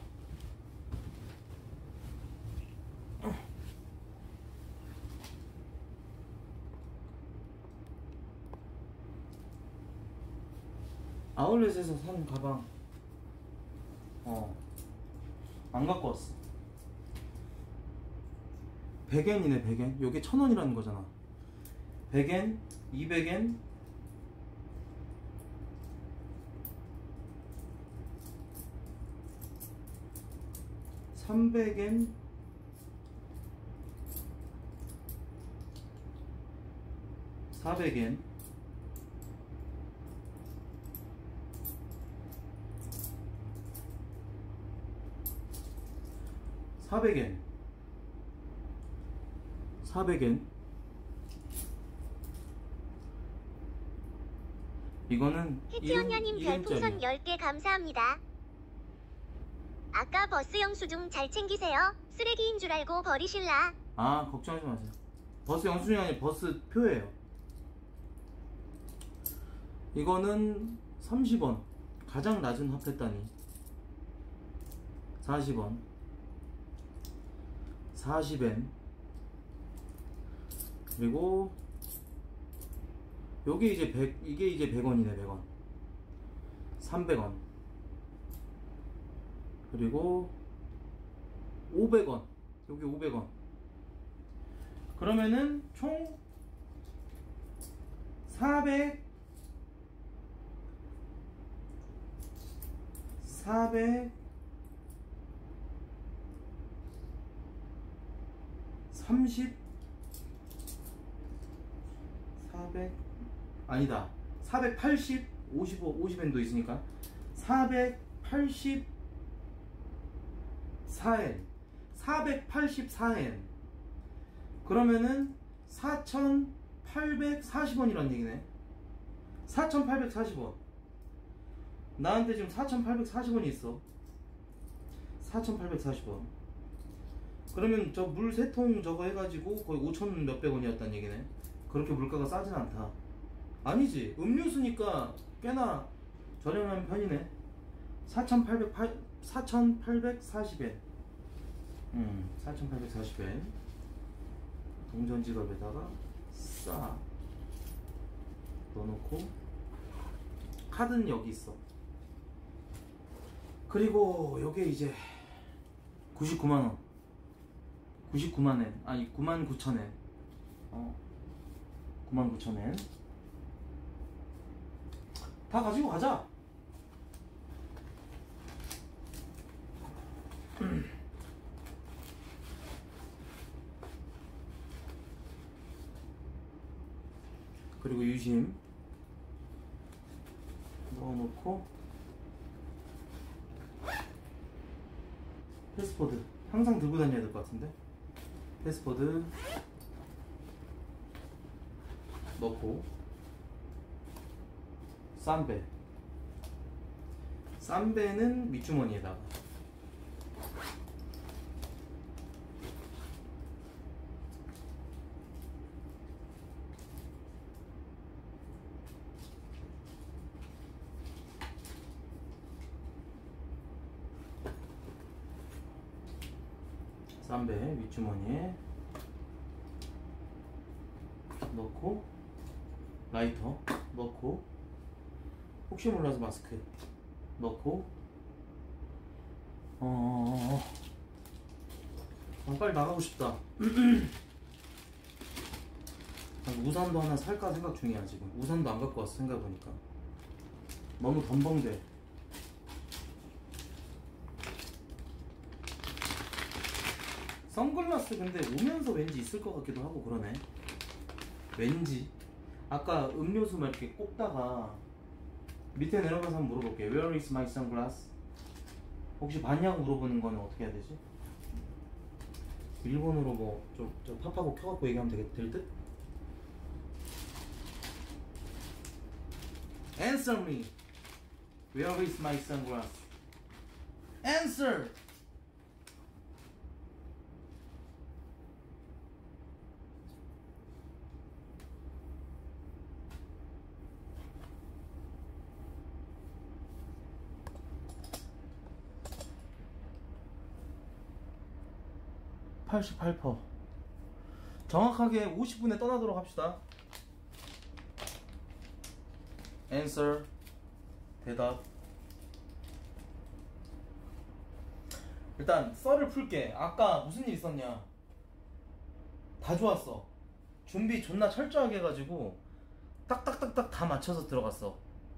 [SPEAKER 1] 아울렛에서 산 가방. 안 갖고 왔어. 100엔이네, 100엔. 요게 1,000원이라는 거잖아. 100엔, 200엔, 300엔, 400엔, 500엔, 400엔. 400엔. 이거는
[SPEAKER 5] 해티언녀님 별풍선 10개 감사합니다. 아까 버스 영수증 잘 챙기세요. 쓰레기인 줄 알고 버리실라.
[SPEAKER 1] 아, 걱정하지 마세요. 버스 영수증이 아니라 버스 표예요. 이거는 30원. 가장 낮은 화폐 단위. 40원. 40엔. 그리고 요게 이제 100, 이게 이제 100원이네. 100원. 300원. 그리고 500원. 여기 500원. 그러면은 총 430 400 아니다. 480 50엔도 있으니까 484엔 484엔 그러면은 4,840원이란 얘기네. 4,840원. 나한테 지금 4,840원이 있어. 4,840원. 그러면 저 물 3통 저거 해가지고 거의 5,000 몇백 원이었단 얘기네. 그렇게 물가가 싸진 않다. 아니지. 음료수니까 꽤나 저렴한 편이네. 4,840엔. 4,840엔. 동전 지갑에다가 싹 넣어놓고 카드는 여기 있어. 그리고 요게 이제 99만원 99만엔 아니 99,000엔 99,000엔 다 가지고 가자. 그리고 유심 넣어놓고 패스포드 항상 들고 다녀야 될 것 같은데 패스포드 넣고 쌈배는 밑주머니에다가 쌈배 밑주머니에 넣고 라이터 넣고 혹시 몰라서 마스크 넣고 빨리 나가고 싶다. 우산도 하나 살까 생각 중이야. 지금 우산도 안 갖고 왔어. 생각해보니까 너무 덤벙대. 선글라스 근데 오면서 왠지 있을 것 같기도 하고 그러네. 왠지 아까 음료수 막 이렇게 꼽다가 밑에 내려가서 한번 물어볼게. Where is my sunglass? 혹시 봤냐고 물어보는 거는 어떻게 해야 되지? 일본어로 뭐 좀 팝하고 켜갖고 얘기하면 될 듯? Answer me. Where is my sunglass? Answer. 88%. 정확하게 50분에 떠나도록 합시다. Answer. 대답. 일단 썰을 풀게. 아까 무슨 일 있었냐. 다 좋았어. 준비 존나 철저하게 해가지고 딱딱딱딱 다 맞춰서 들어갔어.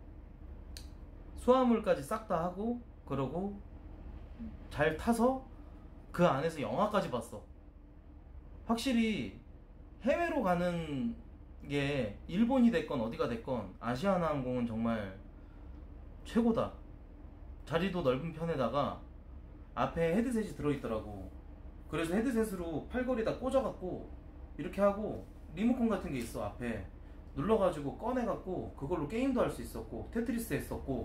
[SPEAKER 1] 수화물까지 싹 다 하고 그러고 잘 타서 그 안에서 영화까지 봤어. 확실히 해외로 가는 게 일본이 됐건 어디가 됐건 아시아나항공은 정말 최고다. 자리도 넓은 편에다가 앞에 헤드셋이 들어있더라고. 그래서 헤드셋으로 팔걸이에다 꽂아갖고 이렇게 하고 리모컨 같은 게 있어 앞에 눌러가지고 꺼내갖고 그걸로 게임도 할 수 있었고 테트리스 했었고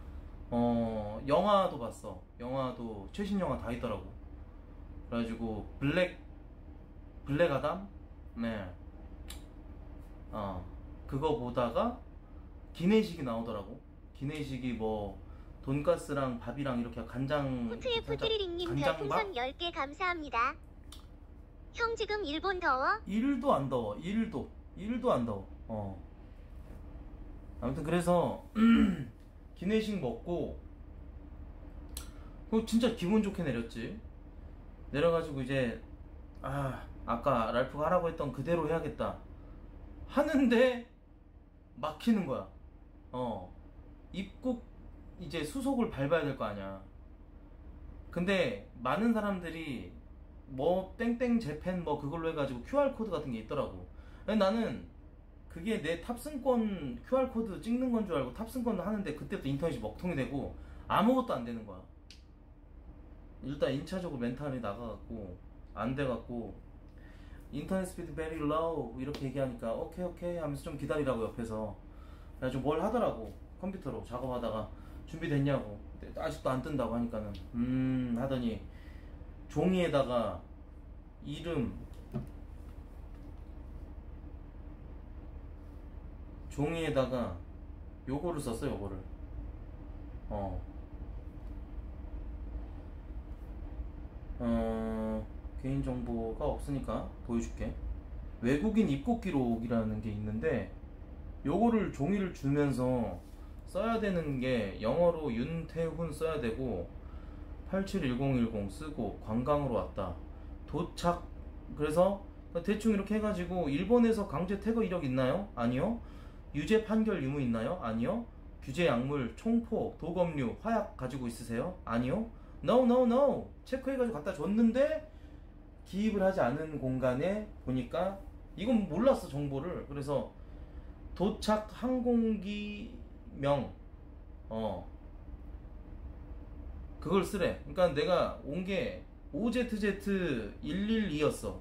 [SPEAKER 1] 영화도 봤어. 영화도 최신 영화 다 있더라고. 그래가지고 블랙 아담? 네. 그거 보다가 기내식이 나오더라고. 기내식이 뭐 돈가스랑 밥이랑 이렇게 간장
[SPEAKER 5] 후트의 푸트리링님 별풍선 10개 감사합니다. 형 지금 일본 더워?
[SPEAKER 1] 1도 안 더워. 1도 안 더워. 아무튼 그래서 기내식 먹고 진짜 기분 좋게 내렸지. 내려가지고 이제 아까 랄프가 하라고 했던 그대로 해야겠다 하는데 막히는 거야. 입국 이제 수속을 밟아야 될 거 아니야. 근데 많은 사람들이 뭐 땡땡 재팬 뭐 그걸로 해가지고 QR코드 같은 게 있더라고. 나는 그게 내 탑승권 QR코드 찍는 건 줄 알고 탑승권도 하는데 그때부터 인터넷이 먹통이 되고 아무것도 안 되는 거야. 일단 1차적으로 멘탈이 나가갖고 안 돼갖고 인터넷 스피드 very low 이렇게 얘기하니까 오케이 하면서 좀 기다리라고 옆에서 그래가지고 뭘 하더라고. 컴퓨터로 작업하다가 준비됐냐고. 아직도 안 뜬다고 하니까는 하더니 종이에다가 이름 종이에다가 요거를 썼어. 요거를 개인정보가 없으니까 보여줄게. 외국인 입국 기록이라는 게 있는데 요거를 종이를 주면서 써야 되는 게 영어로 윤태훈 써야 되고 871010 쓰고 관광으로 왔다 도착. 그래서 대충 이렇게 해가지고 일본에서 강제 퇴거 이력 있나요? 아니요. 유죄 판결 유무 있나요? 아니요. 규제 약물, 총포, 도검류, 화약 가지고 있으세요? 아니요. No. 체크해가지고 갖다 줬는데 기입을 하지 않은 공간에 보니까 이건 몰랐어 정보를. 그래서 도착 항공기명 그걸 쓰래. 그러니까 내가 온 게 OZZ112였어.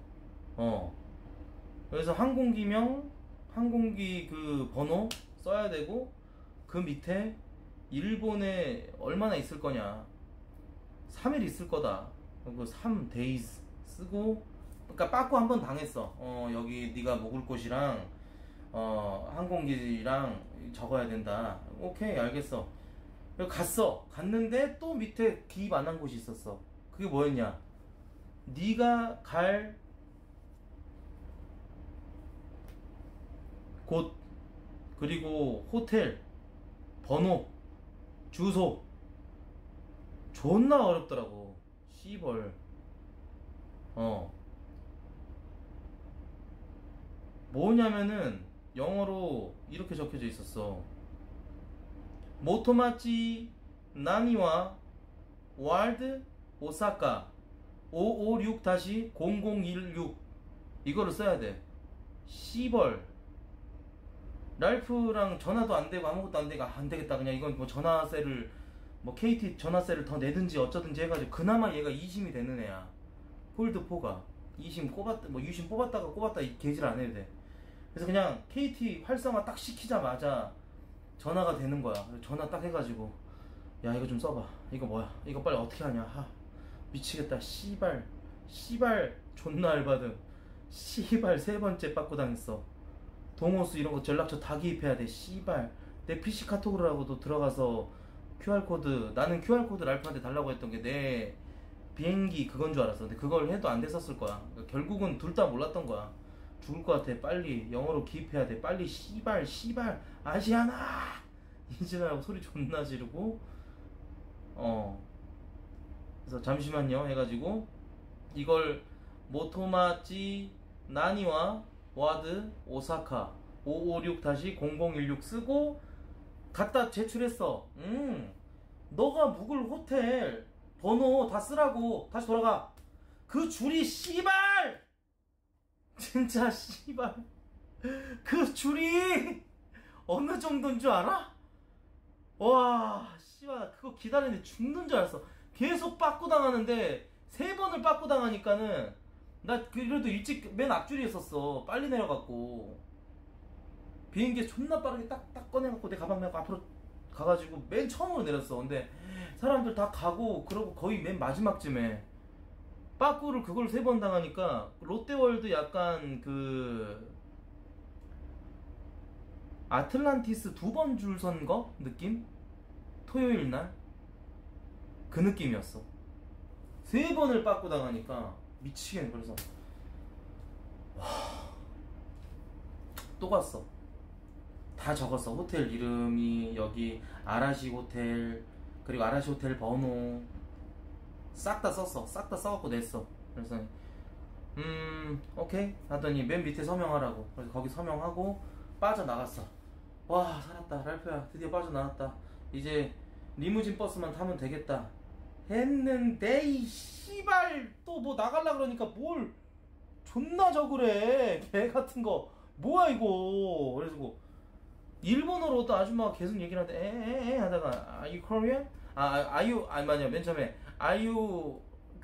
[SPEAKER 1] 그래서 항공기명, 항공기 그 번호 써야 되고 그 밑에 일본에 얼마나 있을 거냐. 3일 있을 거다. 그 3days 쓰고 그러니까 빠꾸 한 번 당했어. 여기 네가 묵을 곳이랑 항공기랑 적어야 된다. 오케이 알겠어. 갔어. 갔는데 또 밑에 기입 안 한 곳이 있었어. 그게 뭐였냐? 네가 갈 곳 그리고 호텔 번호 주소 존나 어렵더라고. 씨벌. 뭐냐면은 영어로 이렇게 적혀져 있었어. 모토마치 나니와 월드 오사카 556-0016 이거를 써야 돼. 씨벌. 랄프랑 전화도 안 되고 아무것도 안 되고 안 되겠다. 그냥 이건 뭐 전화세를 뭐 KT 전화세를 더 내든지 어쩌든지 해가지고 그나마 얘가 2심이 되는 애야. 폴드4가 2심 꼽았다 뭐 유심 뽑았다 이 개질 안 해도 돼. 그래서 그냥 KT 활성화 딱 시키자마자 전화가 되는 거야. 그래서 전화 딱 해가지고 야 이거 좀 써봐. 이거 뭐야? 이거 빨리 어떻게 하냐? 미치겠다. 씨발 존나 알바등. 씨발 3번째 빠꾸 당했어. 동호수 이런 거 연락처 다 기입해야 돼. 씨발 내 PC 카톡으로라고도 들어가서 QR코드 나는 QR코드 랄프한테 달라고 했던 게 내 비행기 그건 줄 알았어. 근데 그걸 해도 안 됐었을 거야. 그러니까 결국은 둘 다 몰랐던 거야. 죽을 것 같아. 빨리 영어로 기입해야 돼. 빨리 씨발 아시아나 이지라고 소리 존나 지르고 그래서 잠시만요 해가지고 이걸 모토마치 나니와 와드 오사카 556-0016 쓰고 갖다 제출했어. 너가 묵을 호텔 번호 다 쓰라고. 다시 돌아가. 그 줄이 씨발 진짜 씨발 그 줄이 어느 정도인 줄 알아? 와 씨발 그거 기다리는데 죽는 줄 알았어. 계속 빠꾸 당하는데 3번을 빠꾸 당하니까는 나 그래도 일찍 맨 앞줄에 있었어. 빨리 내려갔고 비행기 존나 빠르게 딱 꺼내갖고 내 가방 메고 앞으로 가가지고 맨 처음으로 내렸어. 근데 사람들 다 가고 그러고 거의 맨 마지막쯤에 빠꾸를 그걸 3번 당하니까 롯데월드 약간 그 아틀란티스 2번 줄 선 거 느낌? 토요일 날 그 느낌이었어. 3번을 빠꾸 당하니까 미치겠네. 그래서 또 갔어. 다 적었어. 호텔 이름이 여기 아라시 호텔, 그리고 아라시 호텔 번호 싹 다 썼어. 싹 다 써갖고 냈어. 그래서 오케이 하더니 맨 밑에 서명하라고. 그래서 거기 서명하고 빠져나갔어. 와 살았다. 랄프야 드디어 빠져나왔다. 이제 리무진 버스만 타면 되겠다 했는데 이 씨발 또 뭐 나갈라 그러니까 뭘 존나 적으래. 개 같은 거 뭐야 이거. 그래서 일본어로 또 아줌마가 계속 얘기를 하는데 하다가 Are you Korean? Are you 맞냐 맨 처음에 Are you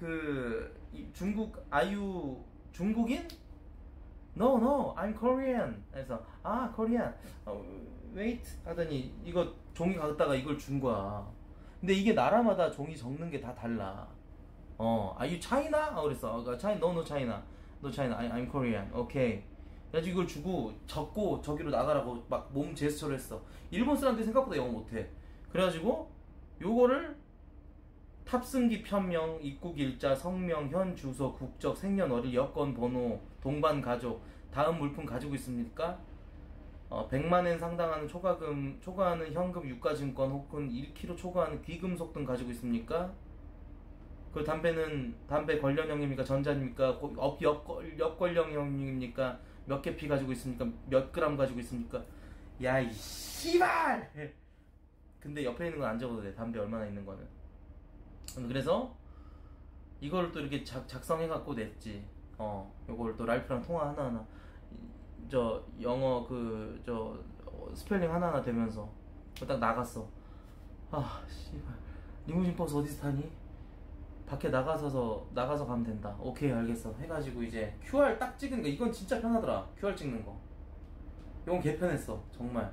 [SPEAKER 1] Are you 중국인? No, I'm Korean. 그래서 Korean. Wait 하더니 이거 종이 갖다가 이걸 준 거야. 근데 이게 나라마다 종이 적는 게 다 달라. Are you China? 그랬어. China, no China. No China. I'm Korean. 오케이. 그래가지고 이걸 주고 적고 저기로 나가라고 막 몸 제스처를 했어. 일본 사람들이 생각보다 영어 못해. 그래가지고 요거를 탑승기 편명, 입국 일자, 성명, 현 주소, 국적, 생년월일, 여권 번호, 동반 가족, 다음 물품 가지고 있습니까? 100만엔 상당하는 초과하는 현금 유가증권 혹은 1kg 초과하는 귀금속 등 가지고 있습니까? 그 담배 관련형입니까? 전자입니까? 역관련형입니까? 몇 개 피 가지고 있습니까? 몇 그램 가지고 있습니까? 야 이 씨발! 근데 옆에 있는 건 안 적어도 돼. 담배 얼마나 있는 거는. 그래서 이걸 또 이렇게 작성해갖고 냈지. 요걸 또 랄프랑 통화 하나하나 저 영어 스펠링 하나하나 되면서 딱 나갔어. 씨발 리무진 버스 어디서 타니? 밖에 나가서 가면 된다. 오케이 알겠어 해가지고 이제 QR 딱 찍은 거. 이건 진짜 편하더라. QR 찍는 거 이건 개 편했어 정말.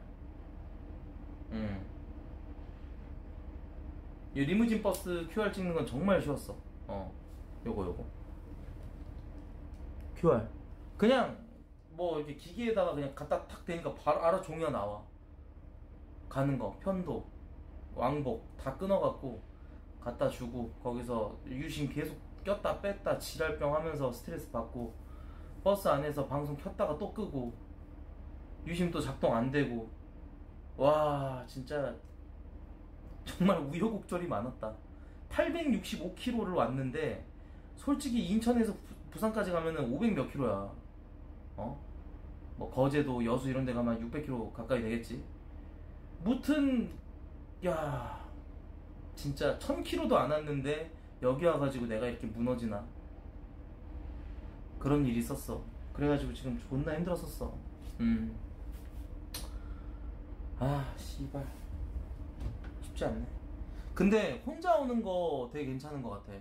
[SPEAKER 1] 이 리무진 버스 QR 찍는 건 정말 쉬웠어. 요거 QR 그냥 뭐 이렇게 기계에다가 그냥 갖다 탁 대니까 바로 알아 종이가 나와. 가는 거 편도 왕복 다 끊어갖고 갖다 주고 거기서 유심 계속 꼈다 뺐다 지랄병 하면서 스트레스 받고 버스 안에서 방송 켰다가 또 끄고 유심 또 작동 안 되고. 와 진짜 정말 우여곡절이 많았다. 865km를 왔는데 솔직히 인천에서 부산까지 가면은 500 몇 킬로야. 뭐 거제도 여수 이런 데 가면 600km 가까이 되겠지. 무튼 야 진짜 1000km도 안 왔는데 여기 와가지고 내가 이렇게 무너지나 그런 일이 있었어. 그래가지고 지금 존나 힘들었었어. 씨발 쉽지 않네. 근데 혼자 오는 거 되게 괜찮은 것 같아.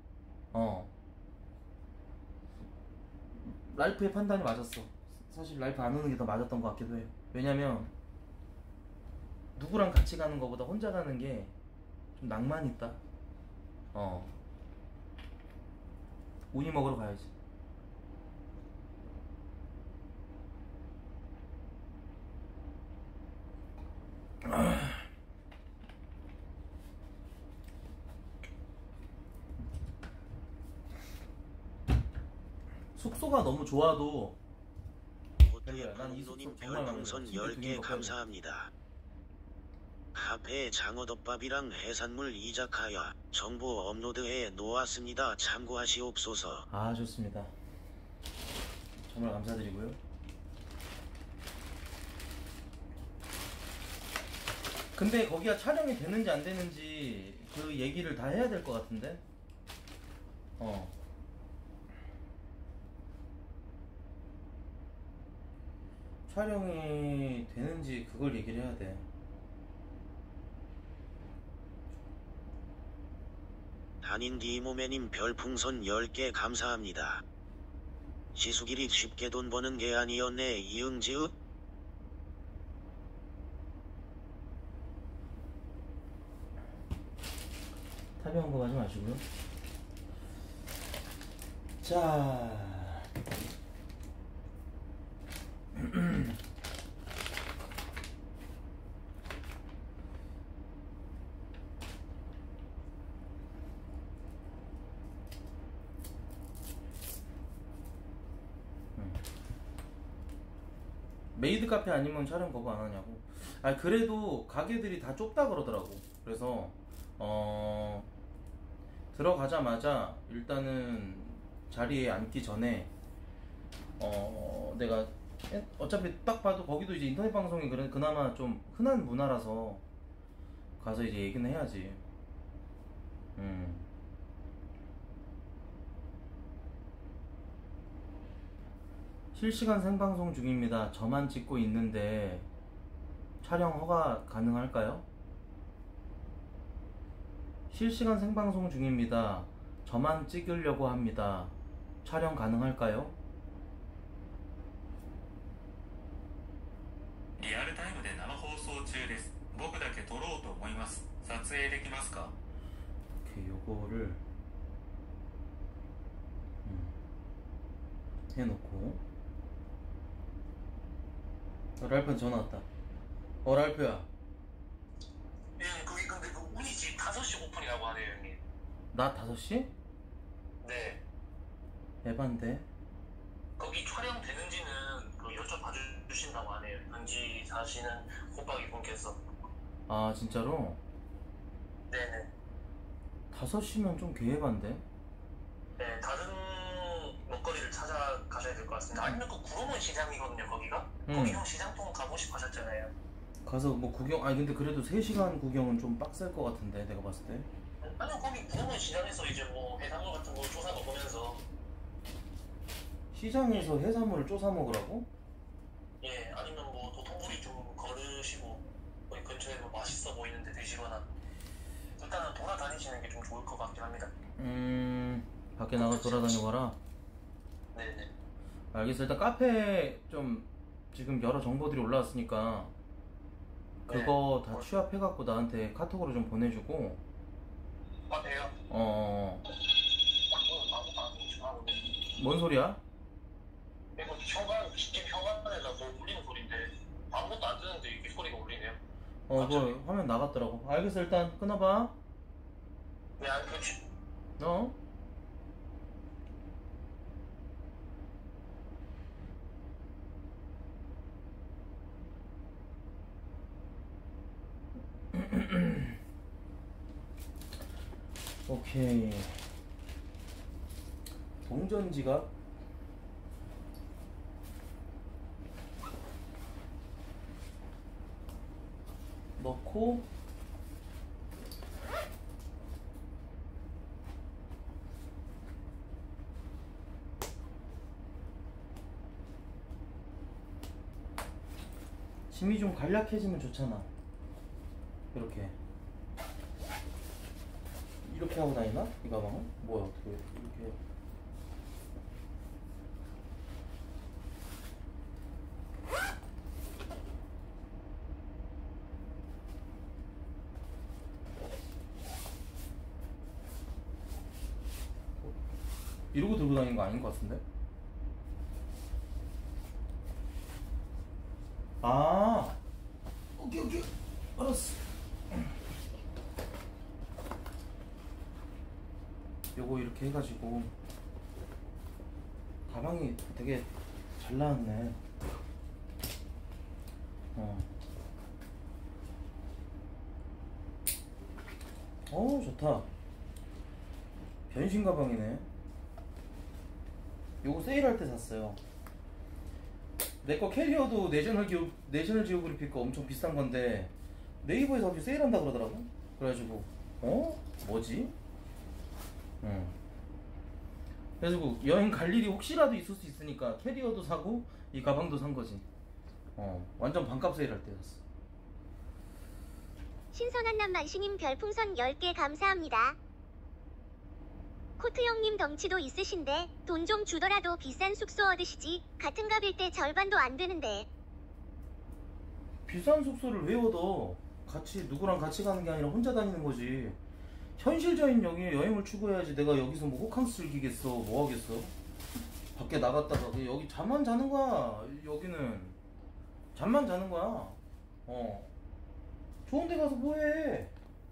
[SPEAKER 1] 랄프의 판단이 맞았어. 사실 랄프 안 오는 게 더 맞았던 것 같기도 해요. 왜냐면 누구랑 같이 가는 거보다 혼자 가는 게 좀 낭만 있다. 우니 먹으러 가야지. 숙소가 너무 좋아도
[SPEAKER 4] 호텔
[SPEAKER 1] 난이
[SPEAKER 4] 부모님
[SPEAKER 1] 숙소 정말 마음에
[SPEAKER 4] 별풍선
[SPEAKER 1] 들어.
[SPEAKER 4] 10개 감사합니다. 카페 장어덮밥이랑 해산물 이자카야 정보 업로드해 놓았습니다. 참고하시옵소서.
[SPEAKER 1] 좋습니다. 정말 감사드리고요. 근데 거기가 촬영이 되는지 안 되는지 그 얘기를 다 해야 될 것 같은데. 촬영이 되는지 그걸 얘기를 해야 돼.
[SPEAKER 4] 아닌 디모매님 별풍선 10개 감사합니다. 지수길이 쉽게 돈 버는 게 아니었네 이응지읒.
[SPEAKER 1] 탑이 언급하지 마시고요. 자. 메이드 카페 아니면 촬영 거부 안 하냐고. 아 그래도 가게들이 다 좁다 그러더라고. 그래서 들어가자마자 일단은 자리에 앉기 전에 내가 어차피 딱 봐도 거기도 이제 인터넷 방송이 그나마 좀 흔한 문화라서 가서 이제 얘기는 해야지. 실시간 생방송 중입니다. 저만 찍고 있는데 촬영 허가 가능할까요? 실시간 생방송 중입니다. 저만 찍으려고 합니다. 촬영 가능할까요?
[SPEAKER 8] リアルタイムで生放送中です。僕だけ撮ろうと思います。撮影できますか?
[SPEAKER 1] 오케이, 요거를 해놓고. 랄프한테 전화 왔다. 랄프야.
[SPEAKER 7] 예, 거기 근데 그 우니집 5시 오픈이라고 하네요, 형님.
[SPEAKER 1] 나 5시?
[SPEAKER 7] 네.
[SPEAKER 1] 에반데.
[SPEAKER 7] 거기 촬영되는지는 그 여쭤봐 주신다고 하네요. 현지 사시는 호박이 분께서.
[SPEAKER 1] 아 진짜로?
[SPEAKER 7] 네네.
[SPEAKER 1] 5시면 좀 개에반데?
[SPEAKER 7] 네, 다른 먹거리를 찾아가셔야 될 것 같습니다. 아니면 그 구로문 시장이거든요, 거기가? 거기 형 시장통 가고 싶어 하셨잖아요.
[SPEAKER 1] 가서 뭐 구경, 아니 근데 그래도 3시간 구경은 좀 빡셀 것 같은데 내가 봤을 때.
[SPEAKER 7] 아니요, 거기 구로문 시장에서 이제 뭐 해산물 같은 거 조사 먹으면서.
[SPEAKER 1] 시장에서 해산물을 쪼사 먹으라고?
[SPEAKER 7] 예, 아니면 뭐 도통부리 좀 걸으시고 거기 근처에 뭐 맛있어 보이는데 드시거나. 일단은 돌아다니시는 게 좀 좋을 것 같긴 합니다.
[SPEAKER 1] 밖에 나가 돌아다니거라.
[SPEAKER 7] 네네.
[SPEAKER 1] 알겠어. 일단 카페 좀 지금 여러 정보들이 올라왔으니까 그거 다 취합해갖고 나한테 카톡으로 좀 보내주고.
[SPEAKER 7] 아, 돼요?
[SPEAKER 1] 뭔 소리야?
[SPEAKER 7] 이거 현관, 집 현관에다 뭐 울리는 소리인데 아무것도 안 듣는데 이게 소리가 울리네요.
[SPEAKER 1] 그 화면 나갔더라고. 알겠어. 일단 끊어봐.
[SPEAKER 7] 네, 그렇지.
[SPEAKER 1] 오케이. 동전지갑 넣고 짐이 좀 간략해지면 좋잖아. 이렇게 하고 다니나? 이 가방은? 뭐야 어떻게 이렇게. 이러고 들고 다니는 거 아닌 것 같은데? 아, 오케이, 알았어. 요거 이렇게 해가지고 가방이 되게 잘 나왔네. 좋다. 변신 가방이네. 요거 세일할 때 샀어요. 내 거 캐리어도 내셔널 지오그래픽 거 엄청 비싼 건데 네이버에서 갑자기 세일한다 그러더라고. 그래가지고 뭐지? 그래가지고 여행 갈 일이 혹시라도 있을 수 있으니까 캐리어도 사고 이 가방도 산 거지. 완전 반값 세일할 때 샀어.
[SPEAKER 5] 신선한 남만시님 별풍선 10개 감사합니다. 코트 형님 덩치도 있으신데 돈 좀 주더라도 비싼 숙소 얻으시지. 같은 값일 때 절반도 안 되는데.
[SPEAKER 1] 비싼 숙소를 왜 얻어? 같이 누구랑 같이 가는 게 아니라 혼자 다니는 거지. 현실적인 여행을 추구해야지. 내가 여기서 뭐 호캉스 즐기겠어? 뭐 하겠어? 밖에 나갔다가 여기 잠만 자는 거야. 여기는 잠만 자는 거야. 좋은 데 가서 뭐해?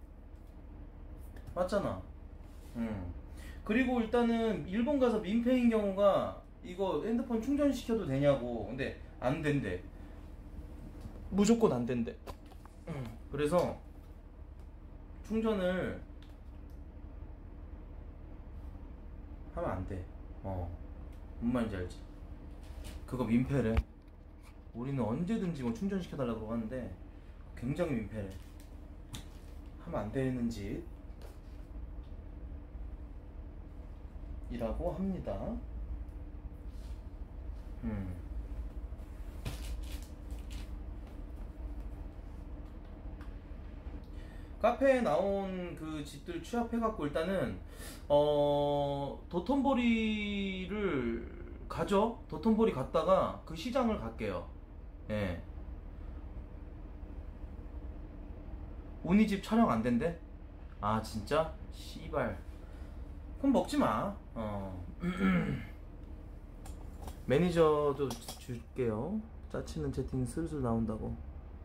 [SPEAKER 1] 맞잖아. 그리고 일단은 일본 가서 민폐인 경우가 이거 핸드폰 충전시켜도 되냐고. 근데 안 된대. 무조건 안 된대. 그래서 충전을 하면 안 돼. 뭔 말인지 알지? 그거 민폐래. 우리는 언제든지 뭐 충전시켜달라고 하는데 굉장히 민폐래. 하면 안 되는 짓이라고 합니다. 카페에 나온 그 집들 취합해갖고 일단은 도톤보리를 가죠. 도톤보리 갔다가 그 시장을 갈게요. 예. 우니집 촬영 안 된대? 아 진짜? 씨발. 그럼 먹지마. 매니저도 줄게요. 짜치는 채팅 슬슬 나온다고.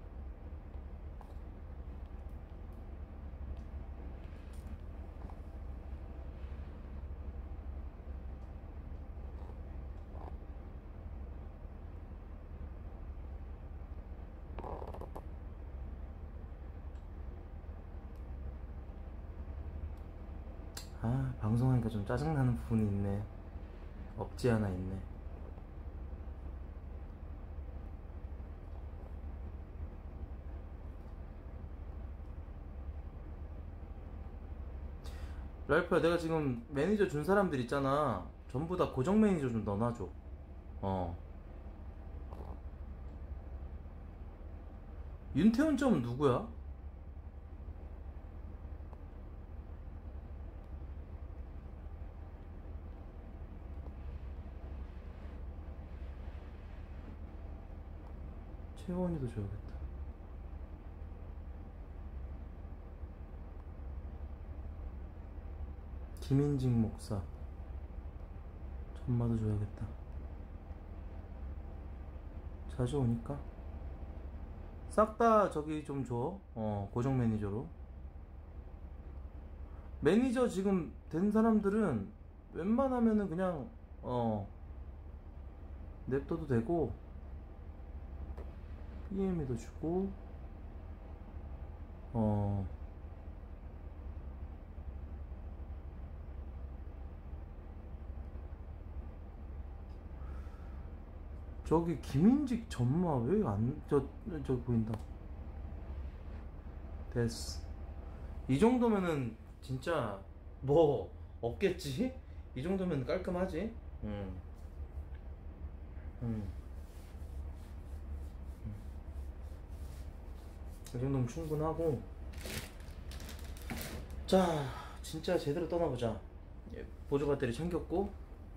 [SPEAKER 1] 아, 방송하니까 좀 짜증나는 부분이 있네. 없지 않아 있네. 랄프야, 내가 지금 매니저 준 사람들 있잖아. 전부 다 고정 매니저 좀 넣어놔줘. 윤태원 점은 누구야? 채원이도 줘야겠다. 김인직 목사 전마도 줘야겠다. 자주 오니까 싹 다 저기 좀 줘. 고정 매니저로. 매니저 지금 된 사람들은 웬만하면은 그냥 냅둬도 되고, PM에도 주고, 저기 김인직 전마 왜 안, 저기 보인다. 됐어. 이 정도면은 진짜 뭐 없겠지? 이 정도면 깔끔하지? 이 정도면 충분하고. 자, 진짜 제대로 떠나보자. 보조 배터리 챙겼고.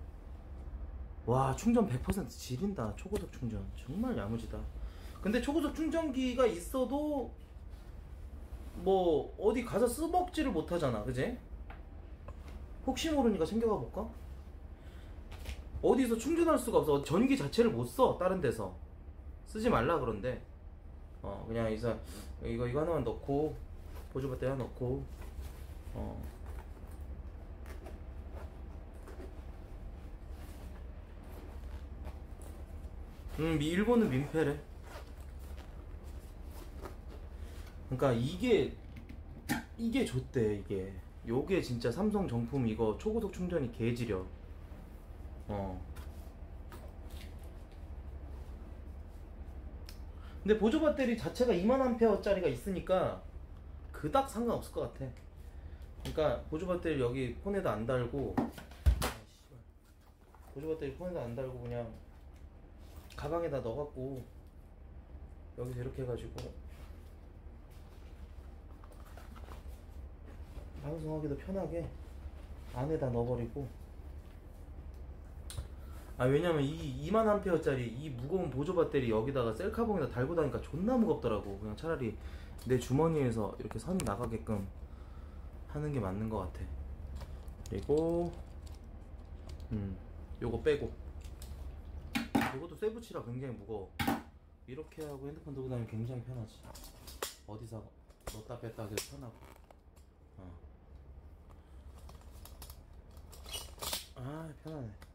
[SPEAKER 1] 와, 충전 100% 지린다. 초고속 충전 정말 야무지다. 근데 초고속 충전기가 있어도 뭐 어디 가서 써먹지를 못하잖아, 그지? 혹시 모르니까 챙겨가 볼까? 어디서 충전할 수가 없어. 전기 자체를 못 써. 다른 데서 쓰지 말라 그런데, 그냥 이거 하나만 넣고, 보조 배터리 하나 넣고, 일본은 민폐래. 그러니까 이게 좋대. 요게 진짜 삼성 정품. 이거 초고속 충전이 개지려. 근데 보조 배터리 자체가 2만A짜리가 있으니까 그닥 상관없을 것 같아. 그러니까 보조 배터리 여기 폰에다 안 달고, 보조 배터리 폰에다 안 달고 그냥 가방에다 넣어갖고 여기서 이렇게 해가지고 방송하기도 편하게 안에다 넣어버리고. 아 왜냐면 이 2만 암페어짜리 이 무거운 보조 배터리 여기다가 셀카봉에다 달고 다니까 존나 무겁더라고. 그냥 차라리 내 주머니에서 이렇게 선이 나가게끔 하는 게 맞는 것 같아. 그리고 요거 빼고, 요것도 쇠붙이라 굉장히 무거워. 이렇게 하고 핸드폰 들고 다니면 굉장히 편하지. 어디서 넣었다 뺐다 하기도 편하고. 아 편하네.